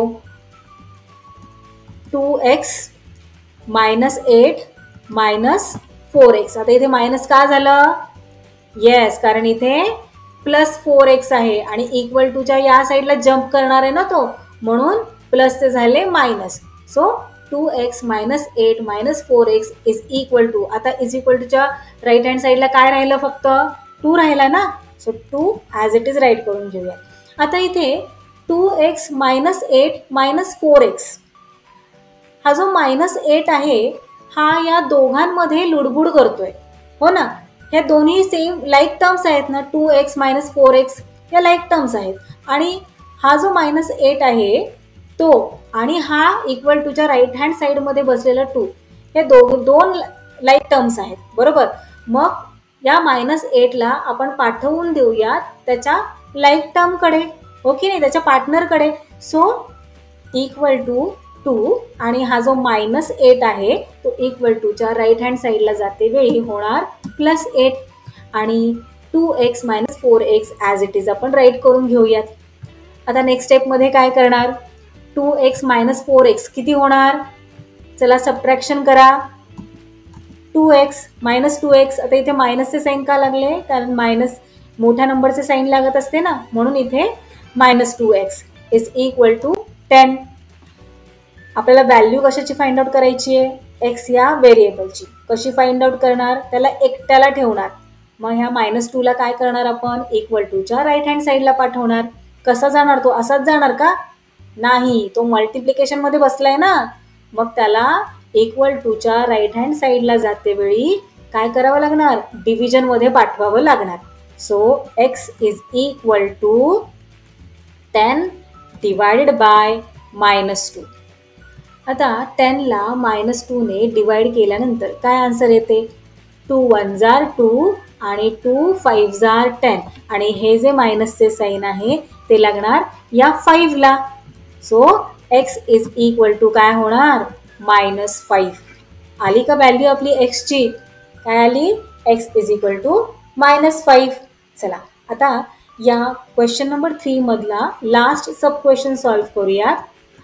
two x minus eight minus four X. आता इथे मायनस का झालं, येस कारण इथे प्लस फोर एक्स आहे आणि इक्वल टूच्या या साईडला जम्प करणार आहे ना तो, म्हणून प्लसचे झाले minus. So two x minus eight minus four x is equal to, आता इज इक्वल टूच्या राईट हँड साईडला काय राहिलं, फक्त टू राहिला ना. So two as it is right करून घेऊया. आता इथे two x minus eight minus four X, हा जो मायनस एट आहे हा या दोघांमध्ये लुडबुड करतोय, हो ना. ह्या दोन्ही सेम लाईक टर्म्स आहेत ना, two x minus four X या लाईक टर्म्स आहेत. आणि हा जो मायनस एट आहे तो आणि हा इक्वल टूच्या राईट हँड साईडमध्ये बसलेला टू, हे दो दोन लाईक टर्म्स आहेत, बरोबर. मग या मायनस एटला आपण पाठवून देऊयात त्याच्या लाईक टर्मकडे, हो की नाही, त्याच्या पार्टनरकडे. सो इक्वल टू टू आणि हा जो मायनस एट आहे तो इक्वल टूच्या राईट हँड साईडला जाते वेळी होणार प्लस एट आणि two x minus four x as it is आपण राईट करून घेऊयात. आता नेक्स्ट स्टेपमध्ये काय करणार, two x minus four X किती होणार, चला सबट्रॅक्शन करा. Two x minus two x, आता इथे मायनसचे साईन का लागले, कारण मायनस मोठ्या नंबरचे साईन लागत असते ना, म्हणून इथे minus two x is equal to ten. आपल्याला व्हॅल्यू कशाची फाइंड आउट करायची आहे, एक्स या व्हेरिएबलची. कशी फाइंड आउट करणार, त्याला एकट्याला ठेवणार. मग ह्या मायनस टूला काय करणार आपण, इक्वल टूच्या राईट हँड साईडला पाठवणार. कसा जाणार तो, असाच जाणार का, नाही, तो मल्टिप्लिकेशनमध्ये बसलाय ना, मग त्याला इक्वल टूच्या राईट हँड साईडला जाते वेळी काय करावं लागणार, डिव्हिजनमध्ये पाठवावं लागणार. So x is equal to ten divided by minus two. आता टेनला मायनस टूने डिवाइड केल्यानंतर काय आन्सर येते, टू वन जार टू आणि टू फाईव्ह जार टेन, आणि हे जे मायनसचे साईन आहे ते लागणार या फाईव्हला. So x is equal to काय होणार, मायनस फाईव्ह. आली का व्हॅल्यू आपली एक्सची, काय आली, x is equal to minus five. चला आता या क्वेश्चन नंबर थ्री मधला लास्ट सब क्वेश्चन सॉल्व्ह करूयात.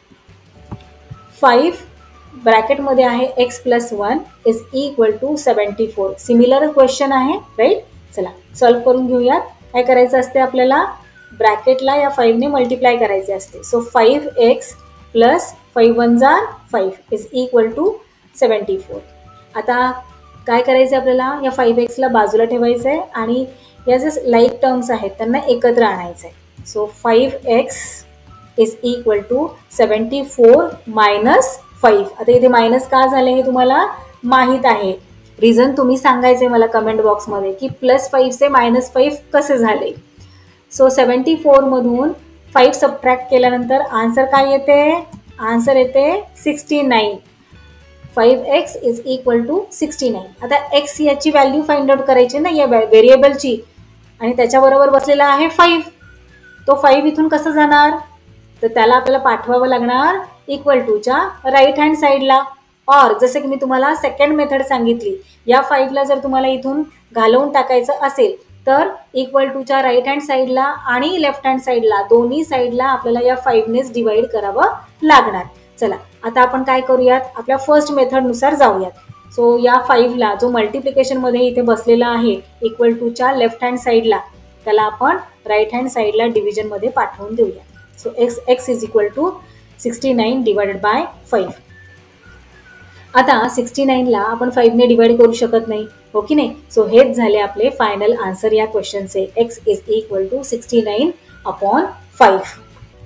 फाईव्ह ब्रॅकेटमध्ये आहे X plus one is equal to seventy four. Similar question आहे राईट. चला सॉल्व्ह करून घेऊयात. काय करायचं असते आपल्याला, ब्रॅकेटला या फाईव्हने मल्टिप्लाय करायचे असते. So five X plus five one जार five is equal to seventy four. आता काय करायचं आपल्याला, या फाईव्ह एक्सला बाजूला ठेवायचं आहे आणि या जे लाईक टर्म्स आहेत त्यांना एकत्र आणायचं आहे. So five X is equal to seventy four minus five. आता इथे मायनस का झाले हे तुम्हाला माहीत आहे. रिझन तुम्ही सांगायचे मला कमेंट बॉक्समध्ये की प्लस फाईव्हचे मायनस फाईव्ह कसे झाले. सो सेवन्टी फोरमधून फाईव्ह सबट्रॅक्ट केल्यानंतर आन्सर काय येते, आन्सर येते sixty nine. Five X is equal to sixty nine. आता एक्स याची व्हॅल्यू फाइंड आउट करायची ना या व्हेरिएबलची, आणि त्याच्याबरोबर बसलेला आहे फाईव्ह. तो फाईव्ह इथून कसं जाणार, तर त्याला आपल्याला पाठवावं लागणार इक्वल टूच्या राईट हँड साईडला. और जसं की मी तुम्हाला सेकंड मेथड सांगितली, या फाईव्हला जर तुम्हाला इथून घालवून टाकायचं असेल तर इक्वल टूच्या राईट हँड साईडला आणि लेफ्ट हँड साईडला दोन्ही साईडला आपल्याला या फाईव्हनेच डिवाइड करावं लागणार. चला आता आपण काय करूयात, आपल्या फर्स्ट मेथडनुसार जाऊयात. सो या फाईव्हला जो मल्टिप्लिकेशनमध्ये इथे बसलेला आहे इक्वल टूच्या लेफ्ट हँड साईडला, त्याला आपण राईट हँड साईडला डिव्हिजनमध्ये पाठवून देऊया. So X X is equal to sixty nine divided by five. आता सिक्स्टी नाईनला आपण फाईव्हने डिवाइड करू शकत नाही, हो की नाही. सो हेच झाले आपले फायनल आन्सर या क्वेश्चनचे. X is equal to sixty nine upon five.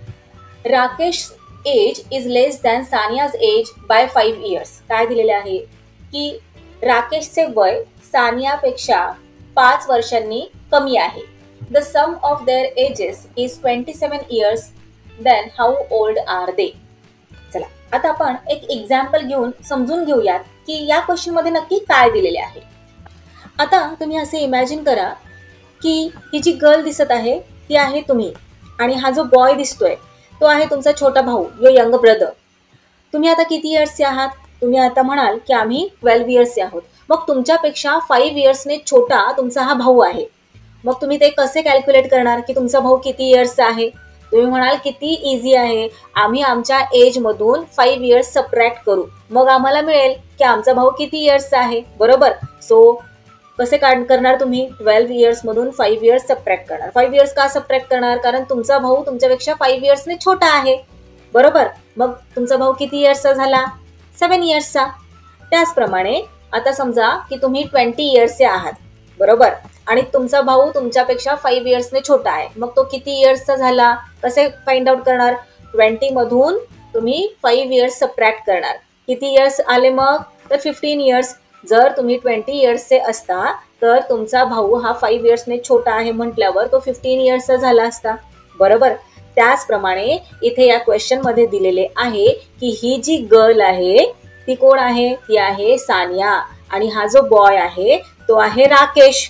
Rakesh age is less than Saniya's age by five years. काय दिलेले आहे की राकेशचे वय सानियापेक्षा पाच वर्षांनी कमी आहे. The sum of their ages is twenty seven years. Then how old are they. चला आता आपण एक एक्झाम्पल घेऊन समजून घेऊयात की या क्वेश्चन मध्ये नक्की काय दिलेले आहे. आता तुम्ही असे इमॅजिन करा की ही जी गर्ल दिसत आहे ती आहे तुम्ही, आणि हा जो बॉय दिसतोय तो आहे तुमचा छोटा भाऊ, यो यंग ब्रदर. तुम्ही आता किती इयर्सचे आहात? तुम्ही आता म्हणाल की आम्ही ट्वेल्व इयर्सचे आहोत. मग तुमच्यापेक्षा फाईव्ह इयर्सने छोटा तुमचा हा भाऊ आहे. मग तुम्ही ते कसे कॅल्क्युलेट करणार की तुमचा भाऊ किती इयर्सचा आहे? तुम्ही म्हणाल किती इझी आहे, आम्ही आमच्या एजमधून फाईव्ह इयर्स सबट्रॅक्ट करू, मग आम्हाला मिळेल की आमचा भाऊ किती इयर्सचा आहे, बरोबर. सो कसे काढ करणार तुम्ही? ट्वेल्व इयर्समधून फाईव्ह इयर्स सबट्रॅक्ट करणार. फाईव्ह इयर्स का सबट्रॅक्ट करणार? कारण तुमचा भाऊ तुमच्यापेक्षा फाईव्ह इयर्सने छोटा आहे, बरोबर. मग तुमचा भाऊ किती इयर्सचा झाला? सेवन इयर्सचा. त्याचप्रमाणे आता समजा की तुम्ही ट्वेंटी इयर्सचे आहात, बरोबर, आणि तुमचा भाऊ तुमच्यापेक्षा फाईव्ह इयर्सने छोटा आहे. मग तो किती इयर्सचा झाला? कसे फाइंड आउट करणार? ट्वेंटी मधून तुम्ही फाईव्ह इयर्स सबट्रॅक्ट करणार. किती इयर्स आले मग? तर फिफ्टीन इयर्स. जर तुम्ही ट्वेंटी इयर्सचे असता तर तुमचा भाऊ हा फाईव्ह इयर्सने छोटा आहे म्हटल्यावर तो फिफ्टीन इयर्सचा झाला असता, बरोबर. त्याचप्रमाणे इथे या क्वेश्चनमध्ये दिलेले आहे की ही जी गर्ल आहे ती कोण आहे? ती आहे सानिया, आणि हा जो बॉय आहे तो आहे राकेश.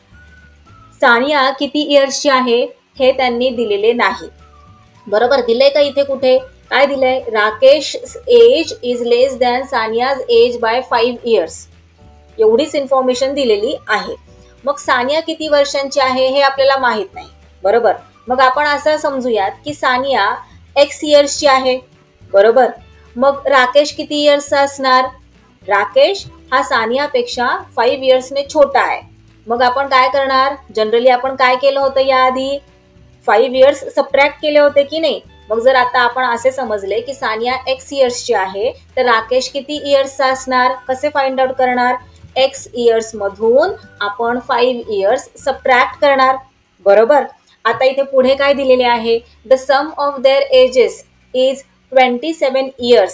सानिया किती इयर्सची आहे हे त्यांनी दिलेले नाही, बरोबर. दिलंय का इथे कुठे? काय दिलंय? Rakesh age is less than Saniya's age by five years. एवढीच इन्फॉर्मेशन दिलेली आहे. मग सानिया किती वर्षांची आहे हे आपल्याला माहित नाही, बरोबर. मग आपण असं समजूयात की सानिया एक्स इयर्सची आहे, बरोबर. मग राकेश किती इयर्सचा असणार? राकेश हा सानियापेक्षा फाईव्ह इयर्सने छोटा आहे. मग आपण काय करणार? जनरली आपण काय केलं होतं याआधी? फाईव्ह इयर्स सबट्रॅक्ट केले होते की नाही. मग जर आता आपण असे समजले की सानिया एक्स इयर्सची आहे तर राकेश किती इयर्सचा असणार? कसे फाइंड आउट करणार? एक्स इयर्स मधून आपण फाईव्ह इयर्स सबट्रॅक्ट करणार, बरोबर. आता इथे पुढे काय दिलेले आहे? The sum of their ages is twenty seven years.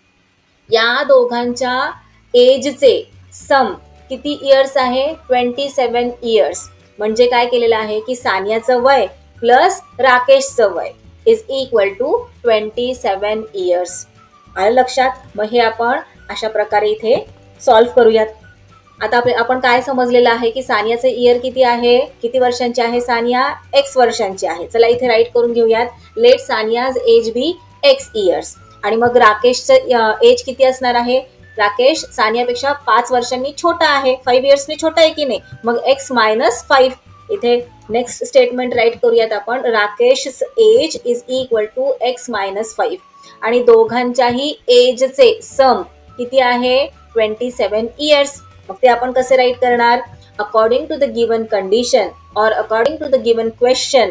या दोघांच्या एजचे सम किती इयर्स आहे? Twenty seven years. म्हणजे काय केलेलं आहे की सानियाचं वय प्लस राकेशचं वय is equal to twenty seven years. आलं लक्षात? मग हे आपण अशा प्रकारे इथे सॉल्व्ह करूयात. आता आपण काय समजलेलं आहे की सानियाचे इयर किती आहे? किती वर्षांची आहे सानिया? एक्स वर्षांची आहे. चला इथे राईट करून घेऊयात. Let Saniya's age be X years. आणि मग राकेशचं एज किती असणार आहे? राकेश सानियापेक्षा पाच वर्षांनी छोटा आहे, फाईव्ह इयर्सनी छोटा आहे की नाही. मग एक्स मायनस फाईव्ह. इथे नेक्स्ट स्टेटमेंट राईट करूयात आपण. Rakesh age is equal to x minus five. आणि दोघांच्याही एजचे सम किती आहे? Twenty seven years. मग ते आपण कसे राईट करणार? According to the given condition और according to the given question,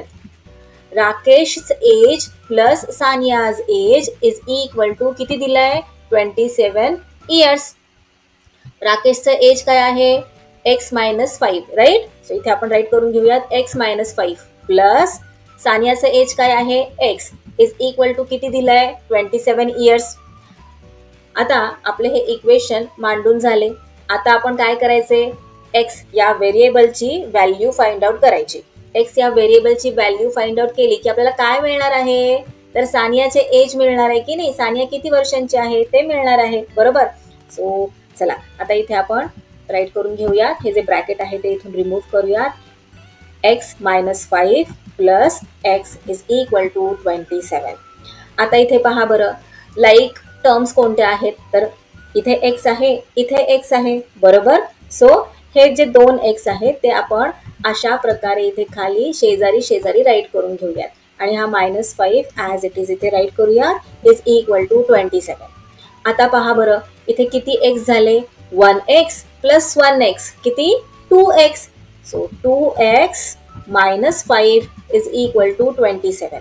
Rakesh age plus Saniya's age is equal to किती दिलाय? Twenty seven years. राकेशचं एज काय आहे? X minus five, right. So इथे आपण राईट करून घेऊयात. एक्स मायनस फाईव्ह प्लस सानियाचं एज काय आहे? एक्स इज इक्वल टू किती दिलंय? Twenty seven years. आता आपले हे इक्वेशन मांडून झाले. आता आपण काय करायचे? एक्स या व्हेरिएबलची व्हॅल्यू फाइंड आउट करायची. एक्स या व्हेरिएबलची व्हॅल्यू फाइंड आउट केली की आपल्याला काय मिळणार आहे? तर सानियाचे एज मिळणार आहे की नाही. सानिया किती वर्षांची आहे ते मिळणार आहे, बरोबर. सो चला आता इथे आपण राईट करून घेऊयात. हे जे ब्रॅकेट आहे ते इथून रिमूव्ह करूयात. X minus five plus X is equal to twenty seven. आता इथे पहा बरं, लाईक टर्म्स कोणत्या आहेत? तर इथे एक्स आहे, इथे एक्स आहे, बरोबर. सो हे जे दोन एक्स आहेत ते आपण अशा प्रकारे इथे खाली शेजारी शेजारी राईट करून घेऊयात आणि हा minus five as it is इथे राईट करूयात is equal to twenty seven. आता पहा बरं इथे किती एक्स झाले, one x plus one x किती two x. So two x minus five is equal to twenty seven.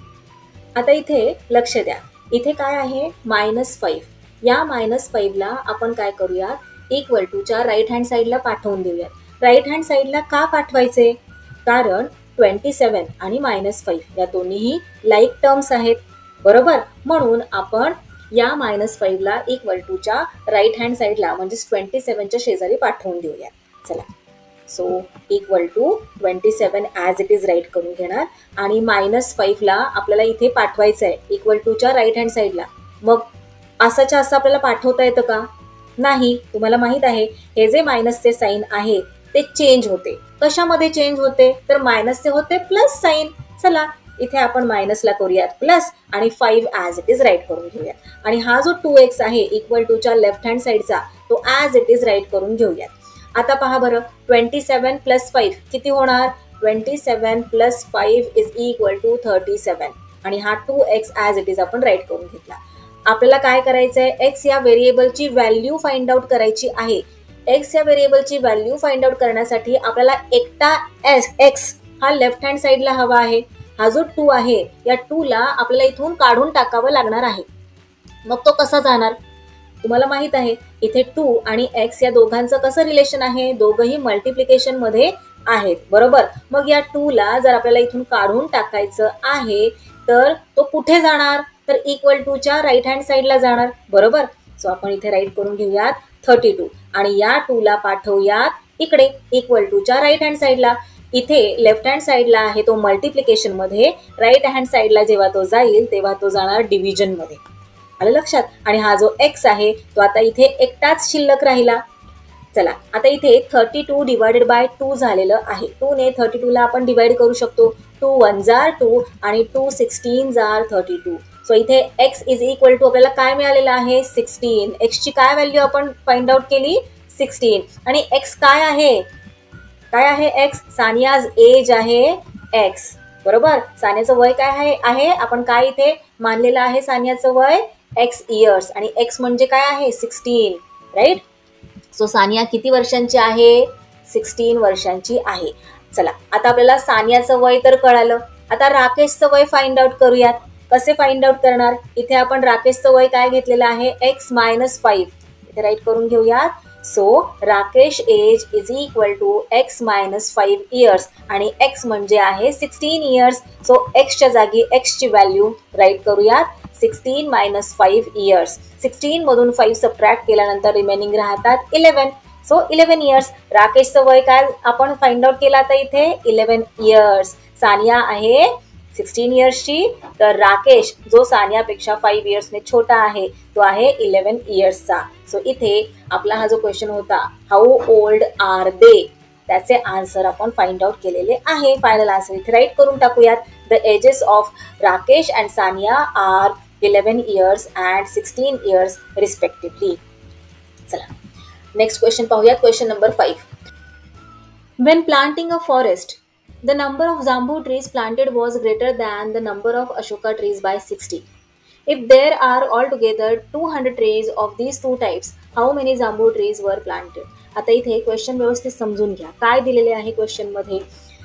आता इथे लक्ष द्या, इथे काय आहे मायनस फाईव्ह. या मायनस फाईव्हला आपण काय करूयात इक्वल टूच्या राईट हँड साईडला पाठवून देऊयात. राईट हँड साईडला का पाठवायचे, कारण ट्वेंटी सेवन आणि मायनस फाईव्ह या दोन्हीही लाईक टर्म्स आहेत बरोबर. म्हणून आपण या मायनस फाईव्हला इक्वल टूच्या राईट हँड साईडला म्हणजेच ट्वेंटी सेवनच्या शेजारी पाठवून देऊयात. चला so equal to twenty seven as it is right करून घेणार आणि मायनस फाईव्हला आपल्याला इथे पाठवायचं आहे इक्वल टूच्या राईट हँड साईडला. मग असंच्या असं आपल्याला पाठवता येतं का, नाही. तुम्हाला माहीत आहे हे जे मायनसचे साईन आहे ते चेंज होते. कशामध्ये चेंज होते, तर मायनसचे होते प्लस साईन. चला इथे आपण मायनसला करूयात प्लस आणि five as it is right करून घेऊयात. आणि हा जो टू एक्स आहे इक्वल टूच्या लेफ्ट हँड साईडचा तो ॲज इट इज राईट करून घेऊयात. आता पहा बरं ट्वेंटी सेवन प्लस फाईव्ह किती होणार, twenty seven plus five is equal to thirty seven आणि हा two x as it is आपण राईट करून घेतला. आपल्याला काय करायचं आहे, एक्स या व्हेरिएबलची व्हॅल्यू फाइंड आउट करायची आहे. एक्स या व्हेरिएबलची व्हॅल्यू फाइंड आउट करण्यासाठी आपल्याला एकटा एस एक्स हा लेफ्ट हँड साईडला हवा आहे. हा जो टू आहे या टू ला आपल्याला इथून काढून टाकावं लागणार आहे. मग तो कसा जाणार, तुम्हाला माहित आहे इथे टू आणि एक्स या दोघांचं कसं रिलेशन आहे, दोघंही मल्टिप्लिकेशन मध्ये आहेत बरोबर. मग या टू ला जर आपल्याला इथून काढून टाकायचं आहे तर तो कुठे जाणार, तर इक्वल टूच्या राईट हँड साईडला जाणार बरोबर. सो आपण इथे राईट करून घेऊयात थर्टी टू आणि या टू ला पाठवूयात इकडे इक्वल टूच्या राईट हँड साईडला. इथे लेफ्ट हँड साईडला आहे तो मल्टिप्लिकेशन मध्ये, राईट हँड साईडला जेव्हा तो जाईल तेव्हा तो जाणार डिव्हिजन मध्ये. आलं लक्षात. आणि हा जो एक्स आहे तो आता इथे एकटाच शिल्लक राहिला. चला आता इथे thirty two divided by two झालेलं आहे. टू ने थर्टी टू ला आपण डिवाइड करू शकतो. टू वन जार टू आणि टू सिक्स्टीन जार थर्टी टू. सो इथे एक्स इज इक्वल टू आपल्याला काय मिळालेलं आहे सिक्स्टीन. एक्सची काय व्हॅल्यू आपण फाइंड आउट केली सिक्स्टीन. आणि एक्स काय आहे, काय आहे एक्स, सानियाज एज आहे एक्स बरोबर. सानियाचं वय काय आहे आहे आपण काय इथे मानलेलं आहे सानियाचं वय एक्स इयर्स आणि एक्स म्हणजे काय आहे सिक्स्टीन राईट. सो सानिया किती वर्षांची आहे, सिक्स्टीन वर्षांची आहे. चला आता आपल्याला सानियाचं वय तर कळालं. आता राकेशचं वय फाइंड आउट करूयात. कसे फाइंड आउट करणार, इथे आपण राकेशचं वय काय घेतलेलं आहे एक्स मायनस फाईव्ह इथे राईट करून घेऊयात. So Rakesh age is equal to x minus five years आणि एक्स म्हणजे आहे सिक्स्टीन इयर्स. सो एक्सच्या जागी एक्सची व्हॅल्यू राईट करूयात sixteen minus five years. Sixteen मधून फाईव्ह सबट्रॅक्ट केल्यानंतर रिमेनिंग राहतात इलेव्हन. So eleven years. राकेशचं वय काय आपण फाइंड आउट केलं आता इथे इलेव्हन इयर्स. सानिया आहे सिक्स्टीन इयर्सची, तर राकेश जो सानियापेक्षा फाईव्ह इयर्सने छोटा आहे तो आहे इलेव्हन इयर्सचा. सो इथे आपला हा जो क्वेश्चन होता हाऊ ओल्ड आर दे, त्याचे आन्सर आपण फाइंड आउट केलेले आहे. फायनल आन्सर इथे राईट करून टाकूयात. The ages of Rakesh and Saniya are eleven years and sixteen years respectively. चला नेक्स्ट क्वेश्चन पाहूयात. Question number five. When planting a forest, the number of Zambu trees planted was greater than the number of Ashoka trees by sixty. If there are altogether two hundred trees of these two types, how many Zambu trees were planted? आता इथे question व्यवस्थित समजून घ्या. काय दिलेले आहे question मध्ये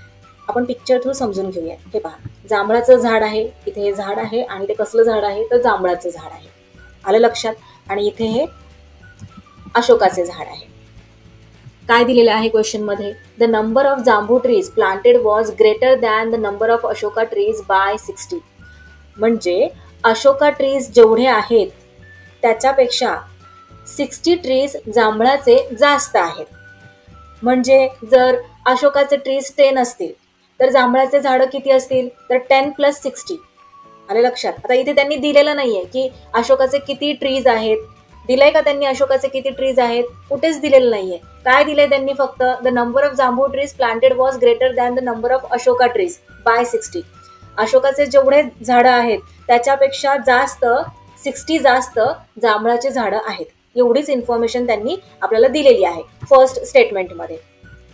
आपण पिक्चर थ्रू समजून घेऊया. हे पहा, जांभळाचं झाड आहे, इथे हे झाड आहे आणि ते कसलं झाड आहे तर जांभळाचं झाड आहे. आलं लक्षात. आणि इथे हे अशोकाचे झाड आहे. काय दिलेलं आहे क्वेश्चन मध्ये, the number of jambhu trees planted was greater than the number of Ashoka trees by sixty. म्हणजे अशोका ट्रीज जेवढे आहेत त्याच्यापेक्षा सिक्स्टी ट्रीज जांभळाचे जास्त आहेत. म्हणजे जर अशोकाचे ट्रीज टेन असतील तर जांभळाचे झाडं किती असतील तर टेन प्लस सिक्स्टी. आले लक्षात. आता इथे त्यांनी दिलेलं नाहीये की अशोकाचे किती ट्रीज आहेत, दिलंय का त्यांनी अशोकाचे किती ट्रीज आहेत, कुठेच दिलेलं नाहीये. काय दिलंय त्यांनी फक्त the number of jambhu trees planted was greater than the number of Ashoka trees by sixty. अशोकाचे जेवढे झाडं आहेत त्याच्यापेक्षा जास्त सिक्स्टी जास्त जांभळाचे झाडं आहेत. एवढीच इन्फॉर्मेशन त्यांनी आपल्याला दिलेली आहे फर्स्ट स्टेटमेंटमध्ये.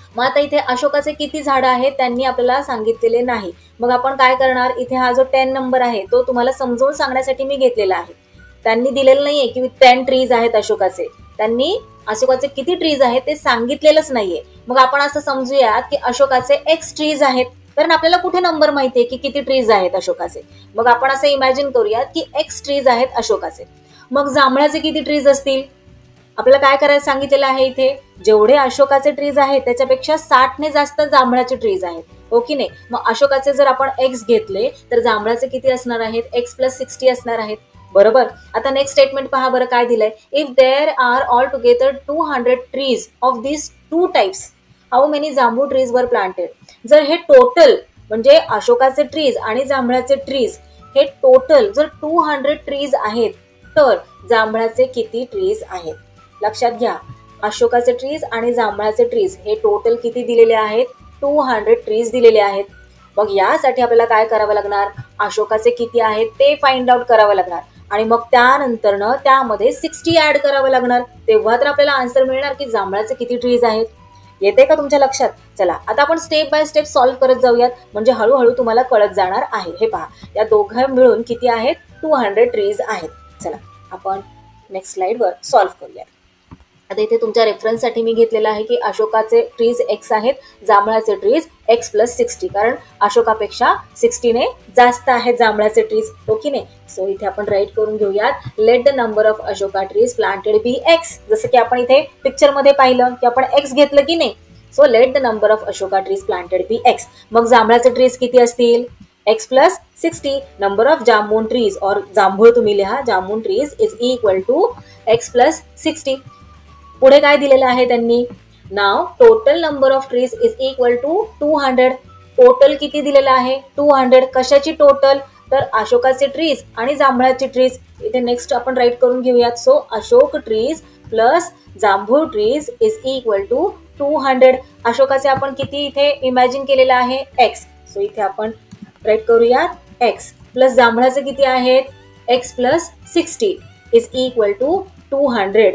मग आता इथे अशोकाचे किती झाडं आहेत त्यांनी आपल्याला सांगितलेले नाही. मग आपण काय करणार, इथे हा जो टेन नंबर आहे तो तुम्हाला समजावून सांगण्यासाठी मी घेतलेला आहे. त्यांनी दिलेलं नाहीये की टेन ट्रीज आहेत अशोकाचे, त्यांनी अशोकाचे किती ट्रीज आहेत ते सांगितलेलंच नाहीये. मग आपण असं समजूयात की अशोकाचे एक्स ट्रीज आहेत, कारण आपल्याला कुठे नंबर माहितीये की किती ट्रीज आहेत अशोकाचे. मग आपण असं इमॅजिन करूयात की एक्स ट्रीज आहेत अशोकाचे. मग जांभळाचे किती ट्रीज असतील, आपल्याला काय करायला सांगितलेलं आहे इथे, जेवढे अशोकाचे ट्रीज आहेत त्याच्यापेक्षा साठने जास्त जांभळाचे ट्रीज आहेत, हो की नाही. मग अशोकाचे जर आपण एक्स घेतले तर जांभळाचे किती असणार आहेत, एक्स प्लस सिक्स्टी असणार आहेत, बरोबर. आता नेक्स्ट स्टेटमेंट पहा बरं काय दिलंय, if there are all together two hundred trees of this two types how many jambhul trees were planted. जर हे टोटल म्हणजे अशोकाचे ट्रीज आणि जांभळाचे ट्रीज हे टोटल जर टू हंड्रेड ट्रीज आहेत तर जांभळाचे किती ट्रीज आहेत. लक्षात घ्या, अशोकाचे ट्रीज आणि जांभळाचे ट्रीज हे टोटल किती दिलेले आहेत, टू हंड्रेड ट्रीज दिलेले आहेत. मग यासाठी आपल्याला काय करावं लागणार, अशोकाचे किती आहेत ते फाइंड आउट करावं लागणार आणि मग त्यानंतरनं त्यामध्ये सिक्स्टी ऍड करावं लागणार, तेव्हा तर आपल्याला आन्सर मिळणार की जांभळाचे किती ट्रीज आहेत. येते का तुमच्या लक्षात. चला आता आपण स्टेप बाय स्टेप सॉल्व्ह करत जाऊयात, म्हणजे हळूहळू तुम्हाला कळत जाणार आहे. हे पहा, या दोघं मिळून किती आहेत, टू हंड्रेड ट्रीज आहेत. चला आपण नेक्स्ट स्लाइडवर सॉल्व्ह करूयात. आता इथे तुमच्या रेफरन्ससाठी मी घेतलेलं आहे की अशोकाचे ट्रीज एक्स आहेत, जांभळाचे ट्रीज एक्स प्लस सिक्स्टी, कारण अशोकापेक्षा सिक्स्टीने जास्त आहेत जांभळाचे ट्रीज, हो की नाही. सो इथे आपण राईट करून घेऊयात, let the number of Ashoka trees planted be x. जसं की आपण इथे पिक्चरमध्ये पाहिलं की आपण एक्स घेतलं की नाही. So let the number of Ashoka trees planted be x. मग जांभळाचे ट्रीज किती असतील, x plus sixty. Number of jambhul trees और जांभूळ तुम्ही लिहा, jambhul trees is equal to x plus sixty. पुढे काय दिलेलं आहे त्यांनी, नाव total number of trees is equal to two hundred. Total किती दिलेलं आहे, टू हंड्रेड. कशाची टोटल, तर अशोकाचे ट्रीज आणि जांभळाचे ट्रीज. इथे नेक्स्ट आपण राईट करून घेऊयात. So Ashok trees plus jambhul trees is equal to two hundred. अशोकाचे आपण किती इथे इमॅजिन केलेलं आहे, एक्स. सो इथे आपण राईट करूयात एक्स प्लस जांभळाचे किती आहेत, x plus sixty is equal to two hundred.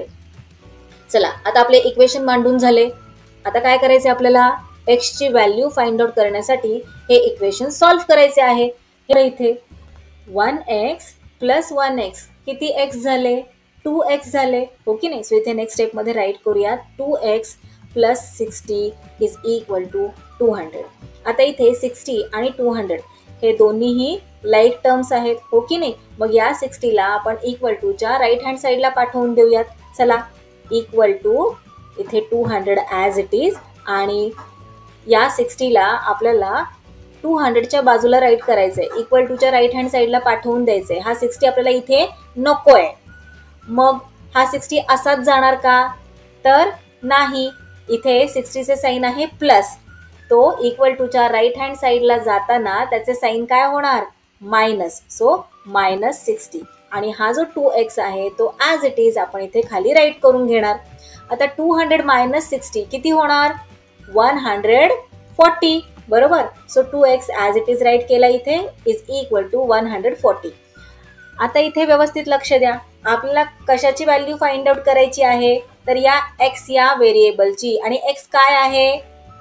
चला आता आपले इक्वेशन मांडून झाले. आता काय करायचे आपल्याला, एक्सची व्हॅल्यू फाइंड आउट करण्यासाठी हे इक्वेशन सॉल्व्ह करायचे आहे. हे इथे one x plus one x किती एक्स झाले, टू एक्स झाले, हो की नाही. सो इथे नेक्स्ट स्टेपमध्ये राईट करूयात, two x plus sixty is equal to two hundred. आता इथे सिक्स्टी आणि टू हंड्रेड हे दोन्हीही लाईक टर्म्स आहेत, हो की नाही. मग या सिक्स्टीला आपण इक्वल टूच्या राईट हँड साईडला पाठवून देऊयात. चला, इक्वल टू इथे two hundred as it is आणि या सिक्स्टीला आपल्याला टू हंड्रेडच्या बाजूला राईट करायचं आहे, इक्वल टूच्या राईट हँड साईडला पाठवून द्यायचं आहे. हा सिक्स्टी आपल्याला इथे नको आहे. मग हा सिक्स्टी असाच जाणार का, तर नाही. इथे सिक्स्टीचे साईन आहे प्लस, तो इक्वल टूच्या राईट हँड साईडला जाताना त्याचे साईन काय होणार, मायनस. सो मायनस सिक्स्टी आणि हा जो टू एक्स आहे तो ॲज इट इज आपण इथे खाली राईट करून घेणार. आता टू हंड्रेड मायनस सिक्स्टी किती होणार, वन हंड्रेड फोर्टी, बरोबर. So two x as it is right केला इथे is equal to one hundred forty. आता इथे व्यवस्थित लक्ष द्या, आपल्याला कशाची व्हॅल्यू फाइंड आउट करायची आहे, तर या एक्स या व्हेरिएबलची. आणि एक्स काय आहे,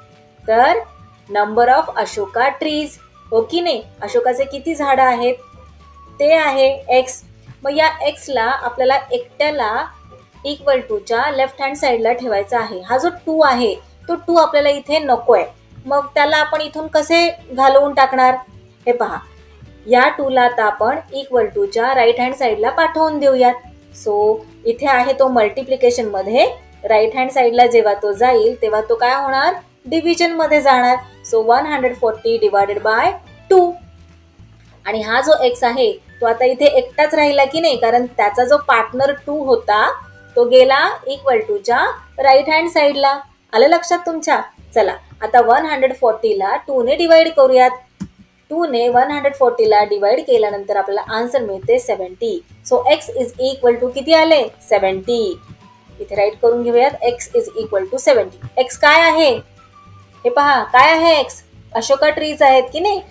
तर नंबर ऑफ अशोका ट्रीज, हो की नाही. अशोकाचे किती झाडं आहेत ते आहे एक्स. मग या एक्सला आपल्याला एकट्याला इक्वल टूच्या लेफ्ट हँड साईडला ठेवायचा आहे. हा जो टू आहे तो टू आपल्याला इथे नको आहे, मग त्याला आपण इथून कसे घालवून टाकणार, हे पहा. या टूला आता आपण इक्वल टूच्या राईट हँड साईडला पाठवून देऊयात. सो इथे आहे तो मल्टिप्लिकेशन मध्ये, राईट हँड साईडला जेव्हा तो जाईल तेव्हा तो काय होणार, डिव्हिजन मध्ये जाणार. So one hundred forty divided by two. आणि हा जो एक्स आहे तो आता इथे एकटाच राहिला की नाही, कारण त्याचा जो पार्टनर टू होता तो गेला इक्वल टूच्या राईट हँड साईडला. आलं लक्षात तुमच्या. चला आता वन हंड्रेड फोर्टीला टू ने डिवाइड करूयात. टू ने वन हंड्रेड फोर्टीला डिवाइड केल्यानंतर आपल्याला आन्सर मिळते seventy. So x is equal to किती आले, सेव्हन्टी. इथे राईट करून घेऊयात, x is equal to seventy. X काय आहे, हे पहा काय आहे एक्स, अशोका ट्रीज आहेत की नाही.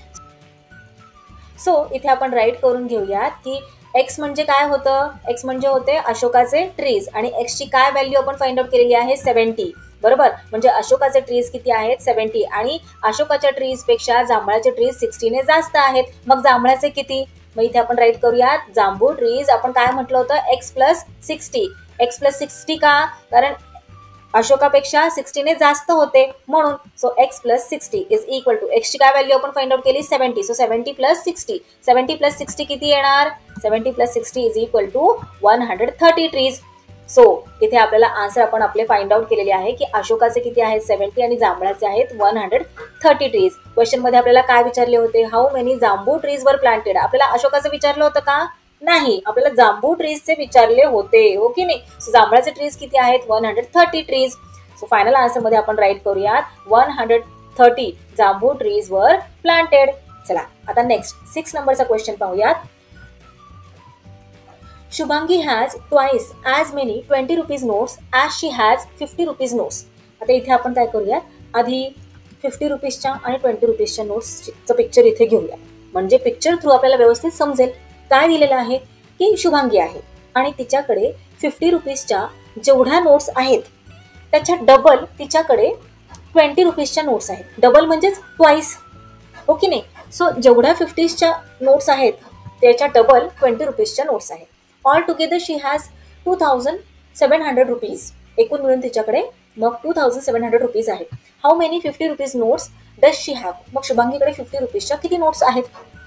सो इथे आपण राईट करून घेऊयात की एक्स म्हणजे काय होतं, एक्स म्हणजे होते अशोकाचे ट्रीज आणि एक्सची काय व्हॅल्यू आपण फाइंड आउट केलेली आहे, सेव्हन्टी. बरोबर. म्हणजे अशोकाचे ट्रीज किती आहेत सेव्हन्टी आणि अशोकाच्या ट्रीज पेक्षा जांभळाचे ट्रीज सिक्स्टीने जास्त आहेत. मग जांभळाचे किती? मग इथे आपण राईट करूयात जांभूळ ट्रीज आपण काय म्हटलं होतं x plus sixty. X plus sixty का? कारण अशोकापेक्षा सिक्स्टीने जास्त होते म्हणून. So x plus sixty is equal to एक्सची काय व्हॅल्यू आपण फाइंड आउट केली seventy. So seventy plus sixty. Seventy plus sixty किती येणार? Seventy plus sixty is equal to one hundred thirty trees. So इथे आपल्याला आन्सर आपण आपले फाइंड आउट केलेले आहे की अशोकाचे किती आहेत सेव्हन्टी आणि जांभळाचे आहेत one hundred thirty trees. Question मध्ये आपल्याला काय विचारले होते? How many jambhu trees were planted. आपल्याला अशोकाचं विचारलं होतं का? नाही, आपल्याला जांभू ट्रीजचे विचारले होते, हो की नाही. सो जांभळाचे ट्रीज किती आहेत? One hundred thirty trees. So final answer मध्ये आपण राईट करूयात one hundred thirty jambhu trees were planted. चला आता नेक्स्ट सिक्स नंबरचा क्वेश्चन पाहूयात. Shubhangi has twice as many twenty rupees notes as she has fifty rupees notes. आता इथे आपण काय करूयात आधी फिफ्टी रुपीजच्या आणि ट्वेंटी रुपीजच्या नोट्सचं पिक्चर इथे घेऊया. म्हणजे पिक्चर थ्रू आपल्याला व्यवस्थित समजेल. काय दिलेलं आहे की शुभांगी आहे आणि तिच्याकडे फिफ्टी रुपीजच्या जेवढ्या नोट्स आहेत त्याच्या डबल तिच्याकडे ट्वेंटी रुपीजच्या नोट्स आहेत. डबल म्हणजेच ट्वाइस, हो की नाही. सो जेवढ्या फिफ्टीजच्या नोट्स आहेत त्याच्या डबल ट्वेंटी रुपीजच्या नोट्स आहेत. All together she has two thousand seven hundred rupees. एकूण मिळून तिच्याकडे मग two thousand seven hundred rupees आहेत. How many fifty rupees notes does she have. मग शुभांगीकडे फिफ्टी रुपीजच्या किती नोट्स आहेत?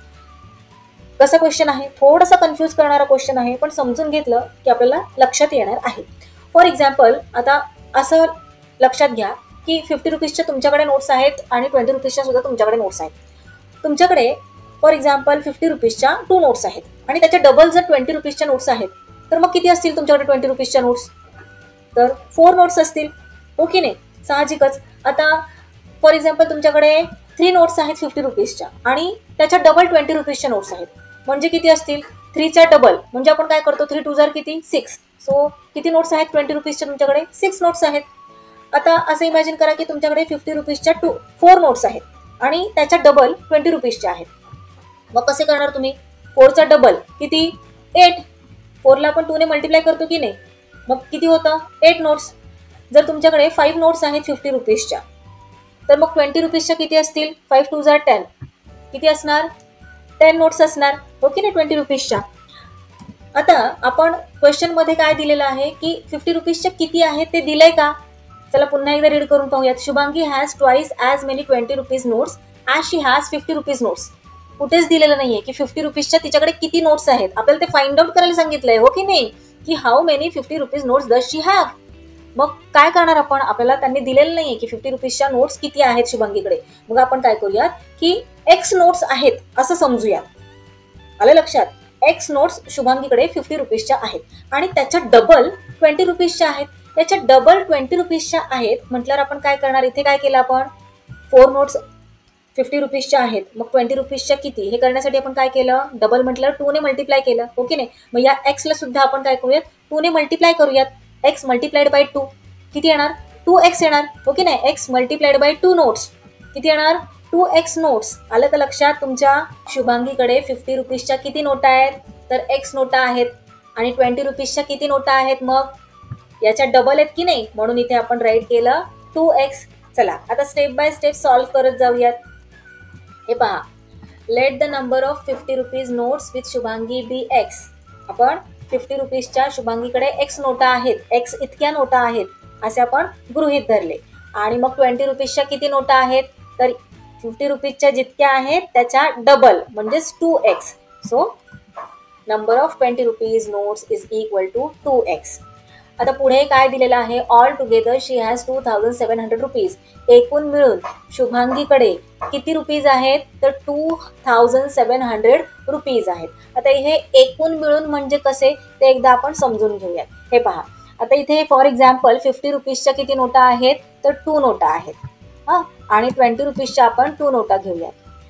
कसा क्वेश्चन आहे? थोडासा कन्फ्यूज करणारा क्वेश्चन आहे, पण समजून घेतलं की आपल्याला लक्षात येणार आहे. फॉर एक्झाम्पल आता असं लक्षात घ्या की फिफ्टी रुपीजच्या तुमच्याकडे नोट्स आहेत आणि ट्वेंटी रुपीजच्या सुद्धा तुमच्याकडे नोट्स आहेत. तुमच्याकडे फॉर एक्झाम्पल फिफ्टी रुपीजच्या टू नोट्स आहेत आणि त्याच्या डबल जर ट्वेंटी रुपीजच्या नोट्स आहेत तर मग किती असतील तुमच्याकडे ट्वेंटी रुपीजच्या नोट्स? तर फोर नोट्स असतील, हो की नाही. साहजिकच. आता फॉर एक्झाम्पल तुमच्याकडे थ्री नोट्स आहेत फिफ्टी रुपीजच्या आणि त्याच्या डबल ट्वेंटी रुपीजच्या नोट्स आहेत. म्हणजे किती असतील? थ्रीच्या डबल म्हणजे आपण काय करतो थ्री टू जार किती सिक्स. सो किती नोट्स आहेत ट्वेंटी रुपीजच्या तुमच्याकडे? सिक्स नोट्स आहेत. आता असं इमॅजिन करा की तुमच्याकडे फिफ्टी रुपीजच्या टू फोर नोट्स आहेत आणि त्याच्या डबल ट्वेंटी रुपीजच्या आहेत. मग कसे करणार तुम्ही? फोरचा डबल किती? एट. फोरला आपण टूने मल्टिप्लाय करतो की नाही. मग किती होतं? Eight notes. जर तुमच्याकडे फाईव्ह नोट्स आहेत फिफ्टी रुपीजच्या तर मग ट्वेंटी रुपीजच्या किती असतील? फाईव्ह टू जार टेन. किती असणार? टेन नोट्स असणार, हो की नाही ट्वेंटी रुपीजच्या. आता आपण क्वेश्चनमध्ये काय दिलेलं आहे की फिफ्टी रुपीजच्या किती आहेत ते दिलंय का? चला पुन्हा एकदा रीड करून पाहूयात. Shubhangi has twice as many twenty rupees notes as she has fifty rupees notes. कुठेच दिलेलं नाहीये की फिफ्टी रुपीजच्या तिच्याकडे किती नोट्स आहेत. आपल्याला ते फाइंड आउट करायला सांगितलंय, हो की नाही. की how many fifty rupees notes does she have. मग काय करणार आपण? आपल्याला त्यांनी दिलेलं नाहीये की फिफ्टी रुपीजच्या नोट्स किती आहेत शुभांगीकडे. मग आपण काय करूयात की एक्स नोट्स आहेत असं समजूया. आलं लक्षात? एक्स नोट्स शुभांगीकडे फिफ्टी रुपीजच्या आहेत आणि त्याच्या डबल ट्वेंटी रुपीजच्या आहेत. त्याच्या डबल ट्वेंटी रुपीजच्या आहेत म्हटल्यावर आपण काय करणार? इथे काय केलं आपण? फोर नोट्स फिफ्टी रुपीजच्या आहेत मग ट्वेंटी रुपीजच्या किती हे करण्यासाठी आपण काय केलं? डबल म्हटल्यावर टू ने मल्टिप्लाय केलं, हो की नाही. मग या एक्सला सुद्धा आपण काय करूयात? टू ने मल्टिप्लाय करूयात. एक्स मल्टिप्लाइड बाय टू किती येणार? टू एक्स येणार, हो की नाही. X multiplied by two notes किती येणार? Two x notes. आलं का लक्षात? तुमच्या शुभांगीकडे फिफ्टी रुपीजच्या किती नोटा आहेत? तर एक्स नोटा आहेत आणि ट्वेंटी रुपीजच्या किती नोटा आहेत? मग याच्या डबल आहेत की नाही, म्हणून इथे आपण राईट केलं टू एक्स. चला आता स्टेप बाय स्टेप सॉल्व्ह करत जाऊयात. हे पहा, let the number of fifty rupees notes with Shubhangi be x. आपण फिफ्टी रुपीजच्या शुभांगीकडे एक्स नोटा आहेत, एक्स इतक्या नोटा आहेत असे आपण गृहीत धरले. आणि मग ट्वेंटी रुपीजच्या किती नोटा आहेत? तर फिफ्टी रुपीजच्या जितक्या आहेत त्याच्या डबल म्हणजेच two x. So number of twenty rupees notes is equal to two x. आता पुढे काय दिलेलं आहे? All together she has two thousand seven hundred rupees. एकूण मिळून शुभांगीकडे किती रुपीज आहेत? तर two thousand seven hundred rupees आहेत. आता हे एकूण मिळून म्हणजे कसे ते एकदा आपण समजून घेऊयात. हे पहा, आता इथे फॉर एक्झाम्पल फिफ्टी रुपीजच्या किती नोटा आहेत? तर टू नोटा आहेत. हां, आणि ट्वेंटी रुपीजच्या आपण टू नोटा घेऊयात.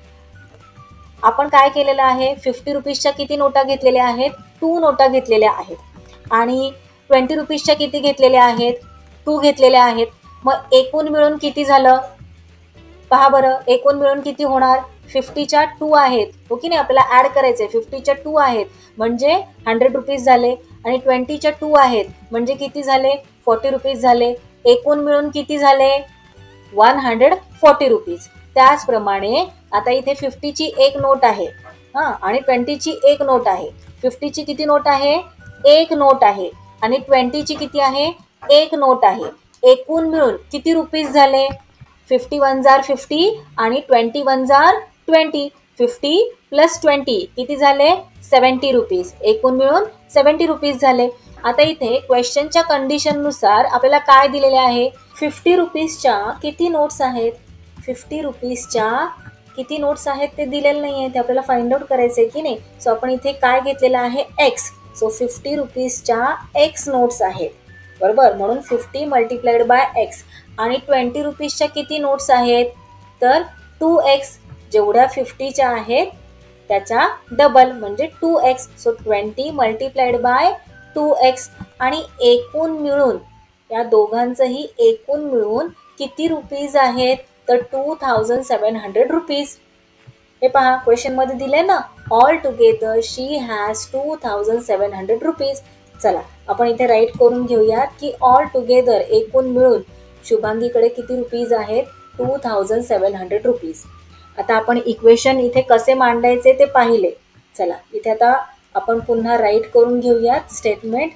आपण काय केलेलं आहे? फिफ्टी रुपीजच्या किती नोटा घेतलेल्या आहेत? टू नोटा घेतलेल्या आहेत. आणि ट्वेंटी रुपीजच्या किती घेतलेल्या आहेत? टू घेतलेल्या आहेत. मग एकूण मिळून किती झालं? पहा बरं, एकूण मिळून किती होणार? फिफ्टीच्या टू आहेत, हो की नाही. आपल्याला ॲड करायचे. फिफ्टीच्या टू आहेत म्हणजे हंड्रेड रुपीज झाले आणि ट्वेंटीच्या टू आहेत म्हणजे किती झाले? फोर्टी रुपीज झाले. एकूण मिळून किती झाले वन हंड्रेड फोर्टी रुपीज. त्याचप्रमाणे आता इथे फिफ्टीची एक नोट आहे हां आणि ट्वेंटीची एक नोट आहे. फिफ्टीची किती नोट आहे एक नोट आहे आणि ट्वेंटीची किती आहे एक नोट आहे. एकूण मिळून किती रुपीज झाले फिफ्टी वन जार फिफ्टी आणि ट्वेंटी वन जार ट्वेंटी. फिफ्टी प्लस ट्वेंटी किती झाले सेवन्टी रुपीज. एकूण मिळून सेवन्टी रुपीज झाले. आता इथे क्वेश्चनच्या कंडिशननुसार आपल्याला काय दिलेले आहे फिफ्टी रुपीजच्या किती नोट्स आहेत फिफ्टी रुपीजच्या किती नोट्स आहेत ते दिलेलं नाही आहे ते आपल्याला फाइंड आउट करायचं आहे की नाही. सो आपण इथे काय घेतलेलं आहे एक्स. सो फिफ्टी रुपीजच्या एक्स नोट्स आहेत बरोबर म्हणून फिफ्टी मल्टिप्लाइड बाय एक्स. आणि ट्वेंटी रुपीजच्या किती नोट्स आहेत तर टू एक्स. जेवढ्या फिफ्टीच्या आहेत त्याच्या डबल म्हणजे two x. So twenty multiplied by two x. आणि एकूण मिळून या दोघांचंही एकूण मिळून किती रुपीज आहेत तर two thousand seven hundred rupees. हे पहा क्वेश्चनमध्ये दिले ना all together she has two thousand seven hundred rupees. चला आपण इथे राईट करून घेऊयात की ऑल टुगेदर एकूण मिळून शुभांगीकडे किती रुपीज आहेत two thousand seven hundred rupees. आता आपण इक्वेशन इथे कसे मांडायचे ते पाहिले. चला इथे आता आपण पुन्हा राईट करून घेऊयात statement.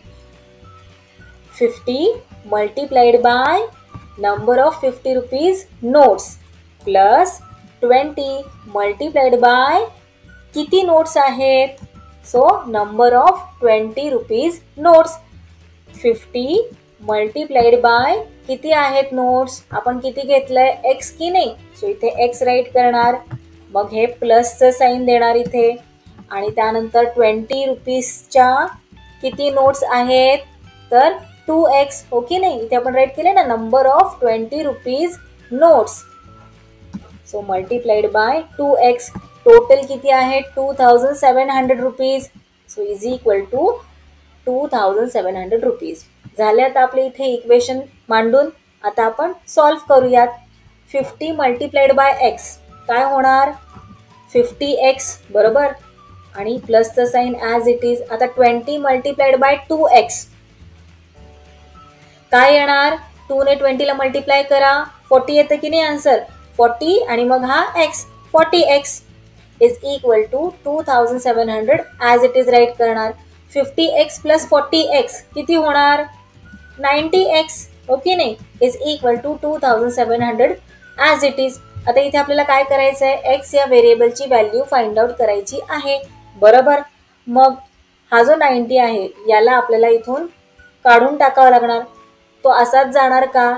Fifty multiplied by number of fifty rupees notes plus twenty multiplied by किती नोट्स आहेत so number of twenty rupees notes. Fifty multiplied by किती आहेत नोट्स आपण किती घेतलंय एक्स की नाही. सो इथे एक्स राईट करणार मग हे प्लसचं साईन देणार इथे आणि त्यानंतर ट्वेंटी रुपीजच्या किती नोट्स आहेत तर टू एक्स हो की नाही. इथे आपण राईट केले ना number of twenty rupees notes. So multiplied by two x. Total किती आहे two thousand seven hundred rupees. So is equal to two thousand seven hundred rupees. झाले आता आपले इथे इक्वेशन मांडून. आता आपण सॉल्व्ह करूयात. फिफ्टी मल्टिप्लाइड बाय एक्स काय होणार फिफ्टी एक्स बरोबर आणि प्लसचं साईन ॲज इट इज. आता twenty multiplied by two x काय येणार टू ने ट्वेंटीला मल्टिप्लाय करा फोर्टी येतं की नाही आन्सर फोर्टी आणि मग हा x forty x is equal to two thousand seven hundred as it is right करणार. Fifty x plus forty x किती होणार नाईन्टी एक्स ओके नाही is equal to two thousand seven hundred as it is. आता इथे आपल्याला काय करायचं आहे एक्स या व्हेरिएबलची व्हॅल्यू फाइंड आउट करायची आहे बरोबर. मग हा जो नाईन्टी आहे याला आपल्याला इथून काढून टाकावा लागणार. तो असाच जाणार का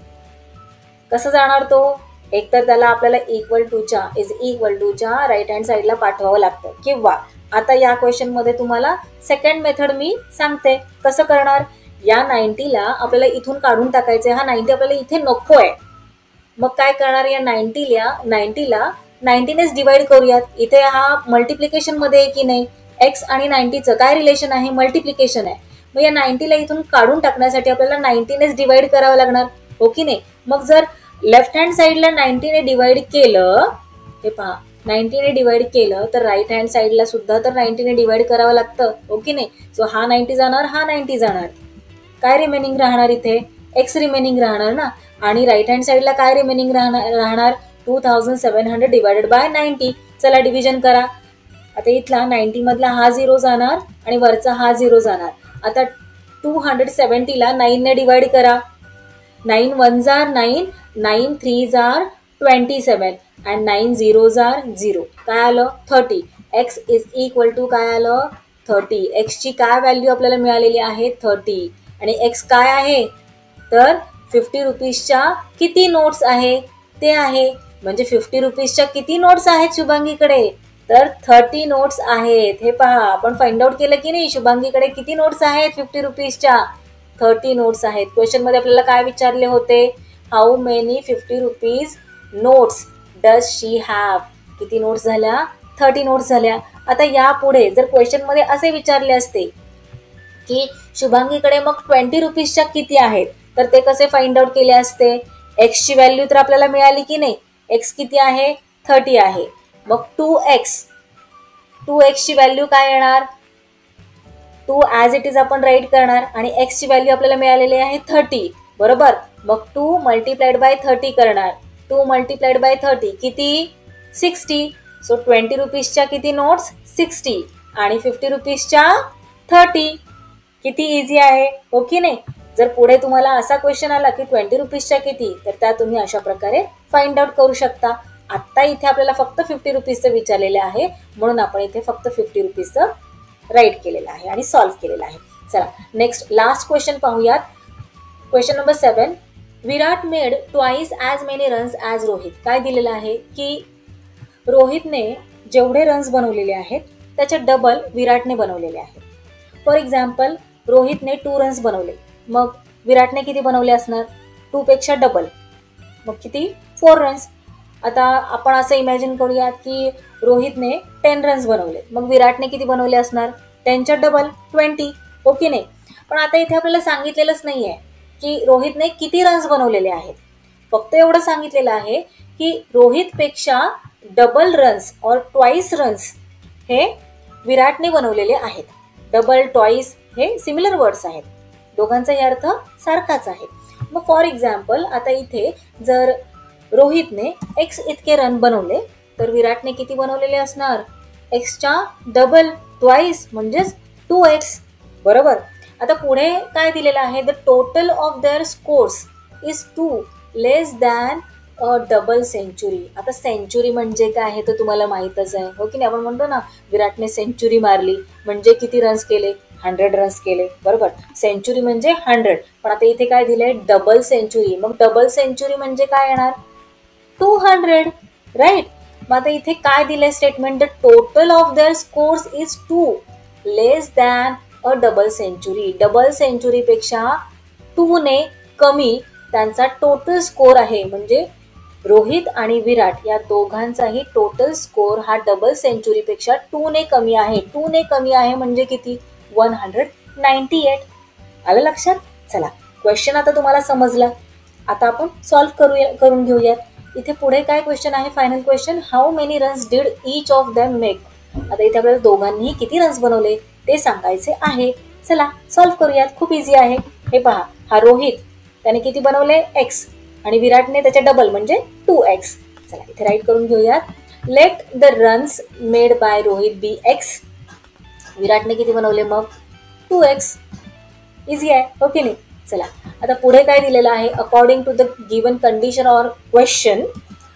कसं जाणार तो एकतर त्याला आपल्याला इक्वल टूच्या इज इक्वल टूच्या राईट हँड साईडला पाठवावं लागतं किंवा आता या क्वेश्चनमध्ये तुम्हाला सेकंड मेथड मी सांगते कसं करणार. या नाईन्टीला आपल्याला इथून काढून टाकायचं आहे. हा नाईन्टी आपल्याला इथे नको आहे. मग काय करणार या नाईन्टीला नाईन्टीला नाईन्टीनेच डिवाइड करूयात. इथे हा मल्टिप्लिकेशनमध्ये आहे की नाही एक्स आणि नाईन्टीचं काय रिलेशन आहे मल्टिप्लिकेशन आहे. मग या नाईन्टीला इथून काढून टाकण्यासाठी आपल्याला नाईन्टीनेच डिवाइड करावं लागणार हो की नाही. मग जर लेफ्ट हँड साईडला नाईन्टीने डिवाइड केलं हे पहा नाईन्टीने डिवाइड केलं तर राईट हँड साईडला सुद्धा तर नाईन्टीने डिवाइड करावं लागतं हो की नाही. सो हा नाईन्टी जाणार हा नाईन्टी जाणार काय रिमेनिंग राहणार इथे एक्स रिमेनिंग राहणार ना. आणि राईट हँड साईडला काय रिमेनिंग राहणार राहणार two thousand seven hundred divided by ninety. चला डिव्हिजन करा. आता इथला नाईन्टी मधला हा झिरो जाणार आणि वरचा हा झिरो जाणार. आता टू हंड्रेड सेवन्टीला नाईनने डिवाइड करा. नाईन वन जार नाईन नाईन थ्री जार twenty seven and nine zero जार झिरो काय आलं thirty. X is equal to काय आलं थर्टी. एक्सची काय व्हॅल्यू आपल्याला मिळालेली आहे थर्टी आणि एक्स काय आहे तर फिफ्टी रुपीजच्या किती नोट्स आहे ते आहे. म्हणजे फिफ्टी रुपीजच्या किती नोट्स आहेत शुभांगीकडे तर थर्टी नोट्स आहेत. हे पहा आपण फाइंड आउट केलं की नाही शुभांगीकडे किती नोट्स आहेत फिफ्टी रुपीजच्या थर्टी नोट्स आहेत. क्वेश्चनमध्ये आपल्याला काय विचारले होते how many fifty rupees notes does she have. किती नोट्स झाल्या थर्टी नोट्स झाल्या. आता यापुढे जर क्वेश्चनमध्ये असे विचारले असते की शुभांगीकडे मग ट्वेंटी रुपीजच्या किती आहेत तर ते कसे फाइंड आउट केले असते. एक्सची व्हॅल्यू तर आपल्याला मिळाली की नाही एक्स किती आहे थर्टी आहे. मग टू एक्स टू एक्सची व्हॅल्यू काय येणार टू ॲज इट इज आपण राईट करणार आणि एक्सची व्हॅल्यू आपल्याला मिळालेली आहे थर्टी बरोबर. मग टू मल्टिप्लाइड बाय थर्टी करणार. टू मल्टिप्लाइड बाय थर्टी किती? सिक्स्टी. सो ट्वेंटी रुपीजच्या किती नोट्स? सिक्स्टी आणि फिफ्टी रुपीजच्या थर्टी. किती इझी आहे हो की नाही. जर पुढे तुम्हाला असा क्वेश्चन आला की ट्वेंटी रुपीजच्या किती, तर त्या तुम्ही अशा प्रकारे फाइंड आउट करू शकता. आत्ता इथे आपल्याला फक्त फिफ्टी रुपीजचं विचारलेलं आहे, म्हणून आपण इथे फक्त फिफ्टी रुपीजचं राईट केलेलं आहे आणि सॉल्व्ह केलेलं आहे. चला नेक्स्ट लास्ट क्वेश्चन पाहूयात. Question number seven. Virat made twice as many runs as Rohit. काय दिलेलं आहे की रोहितने जेवढे रन्स बनवलेले आहेत त्याचे डबल विराटने बनवलेले आहेत. फॉर एक्झाम्पल रोहितने टू रन्स बनवले, मग विराटने किती बनवले असणार? टू पेक्षा डबल, मग किती? Four runs. आता आपण असं इमॅजिन करूयात की रोहितने टेन रन्स बनवले, मग विराटने किती बनवले असणार? टेनच्या डबल ट्वेंटी, हो की नाही. पण आता इथे आपल्याला सांगितलेलंच नाही आहे की रोहितने किती रन्स बनवलेले आहेत. फक्त एवढं सांगितलेलं आहे की रोहितपेक्षा डबल रन्स और ट्वाइस रन्स हे विराटने बनवलेले आहेत. डबल ट्वाइस हे सिमिलर वर्ड्स आहेत, दोघांचाही अर्थ सारखाच आहे. मग फॉर एक्झाम्पल आता इथे जर रोहितने एक्स इतके रन बनवले तर विराटने किती बनवलेले असणार? एक्सच्या डबल, ट्वाइस म्हणजेच टू एक्स, बरोबर. आता पुढे काय दिलेलं आहे? The total of their scores is two less than a double century. आता सेंचुरी म्हणजे काय आहे तर तुम्हाला माहीतच आहे, हो की नाही. आपण म्हणतो ना विराटने सेंचुरी मारली म्हणजे किती रन्स केले? हंड्रेड रन्स केले, बरोबर. सेंचुरी म्हणजे हंड्रेड, पण आता इथे काय दिलंय? Double century. मग डबल सेंचुरी म्हणजे काय येणार? Two hundred, right. मग आता इथे काय दिलंय statement? The total of their scores is two less than a double century. Double सेंचुरीपेक्षा टू ने कमी त्यांचा टोटल स्कोर आहे. म्हणजे रोहित आणि विराट या दोघांचाही टोटल स्कोर हा डबल सेंचुरीपेक्षा टू ने कमी आहे. टू ने कमी आहे म्हणजे किती? One hundred ninety eight. आलं लक्षात? चला क्वेश्चन आता तुम्हाला समजला. आता आपण सॉल्व्ह करूया करून घेऊयात. इथे पुढे काय क्वेश्चन आहे? Final question. How many runs did each of them make. आता इथे आपल्याला दोघांनीही किती रन्स बनवले ते सांगायचे आहे. चला सॉल्व्ह करूयात. खूप इझी आहे. हे पहा, हा रोहित त्याने किती बनवले? एक्स, आणि विराटने त्याच्या डबल म्हणजे टू एक्स. चला इथे राईट करून घेऊयात. Let the runs made by Rohit be x. विराटने किती बनवले मग? Two x. इझी आहे, हो की नाही. चला आता पुढे काय दिलेलं आहे? According to the given condition और question,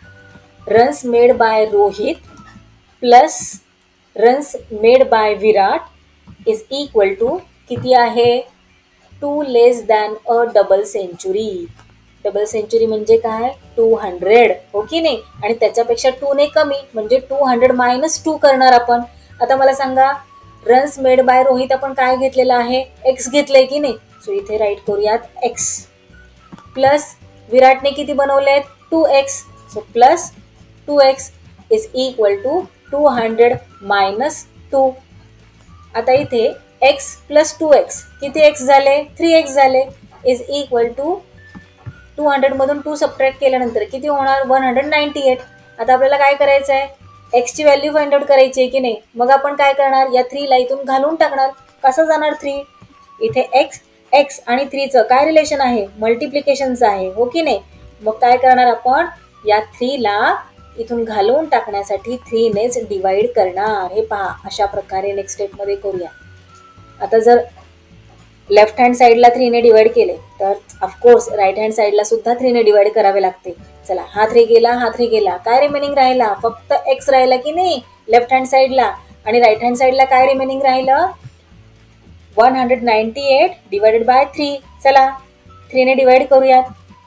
runs made by Rohit plus runs made by Virat is equal to किती आहे? Two less than a double century. Double century म्हणजे काय? टू हंड्रेड, हो की नाही. आणि त्याच्यापेक्षा टू ने कमी म्हणजे टू हंड्रेड मायनस टू करणार आपण. आता मला सांगा, रन्स मेड बाय रोहित आपण काय घेतलेलं आहे? एक्स घेतलंय की नाही. सो इथे राईट करूयात एक्स. प्लस विराटने किती बनवलेत? Two x. So plus two x is equal to two hundred minus two. आता इथे एक्स प्लस टू एक्स किती एक्स झाले? थ्री एक्स झाले. इज इक्वल टू टू हंड्रेडमधून टू सबट्रॅक्ट केल्यानंतर किती होणार? One hundred ninety eight. आता आपल्याला काय करायचं आहे? एक्सची व्हॅल्यू फाइंड आउट करायची आहे की नाही. मग आपण काय करणार? या थ्रीला इथून घालून टाकणार. कसं जाणार थ्री? इथे एक्स एक्स आणि थ्रीचं काय रिलेशन आहे? मल्टिप्लिकेशनचं आहे, हो की नाही. मग काय करणार आपण? या थ्रीला इथून घालून टाकण्यासाठी थ्रीनेच डिवाइड करणार. हे पहा, अशा प्रकारे नेक्स्ट स्टेपमध्ये करूया. आता जर लेफ्ट हँड साईडला थ्रीने डिवाइड केले तर ऑफकोर्स राईट हँड साईडला सुद्धा थ्रीने डिवाइड करावे लागते. चला हा थ्री गेला, हा थ्री गेला, काय रिमेनिंग राहिला? फक्त एक्स राहिला की नाही लेफ्ट हँड साईडला. आणि राईट हँड साईडला काय रिमेनिंग राहिलं? One hundred ninety eight divided by three. चला थ्रीने डिवाइड करूयात.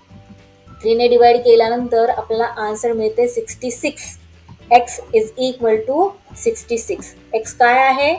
थ्रीने डिवाइड केल्यानंतर आपल्याला आन्सर मिळते sixty six. X is equal to sixty six. X काय आहे?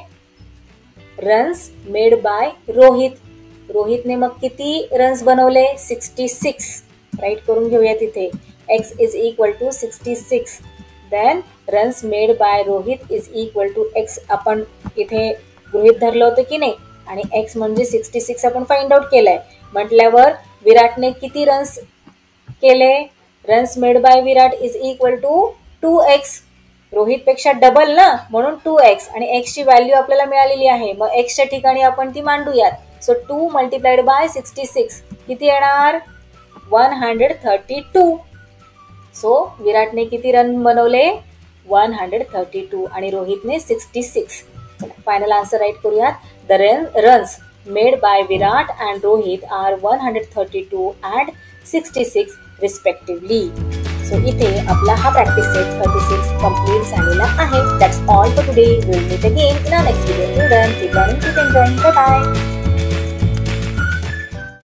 Runs made by Rohit. रोहितने मग किती रन्स बनवले? Sixty six. राईट करून घेऊया तिथे. X is equal to sixty six. Then runs made by Rohit is equal to x आपण इथे गृहीत धरलं होतं की नाही. आणि एक्स म्हणजे सिक्स्टी सिक्स आपण फाइंड आउट केलंय. म्हटल्यावर विराटने किती रन्स केले? Runs made by Virat is equal to two x. रोहितपेक्षा डबल ना, म्हणून टू एक्स. आणि एक्सची व्हॅल्यू आपल्याला मिळालेली आहे. मग एक्सच्या ठिकाणी आपण ती मांडूयात. So two multiplied by sixty six किती येणार? One hundred thirty two. So विराटने किती रन बनवले? वन हंड्रेड थर्टी टू आणि रोहितने sixty six. Final answer right करूयात. The runs made by Virat and Rohit are one hundred thirty two and sixty six respectively. So इथे आपला हा practice set thirty six complete झालेला आहे. That's all for today. Will meet again in our next video. Till then keep learning, keep enjoying. Bye bye.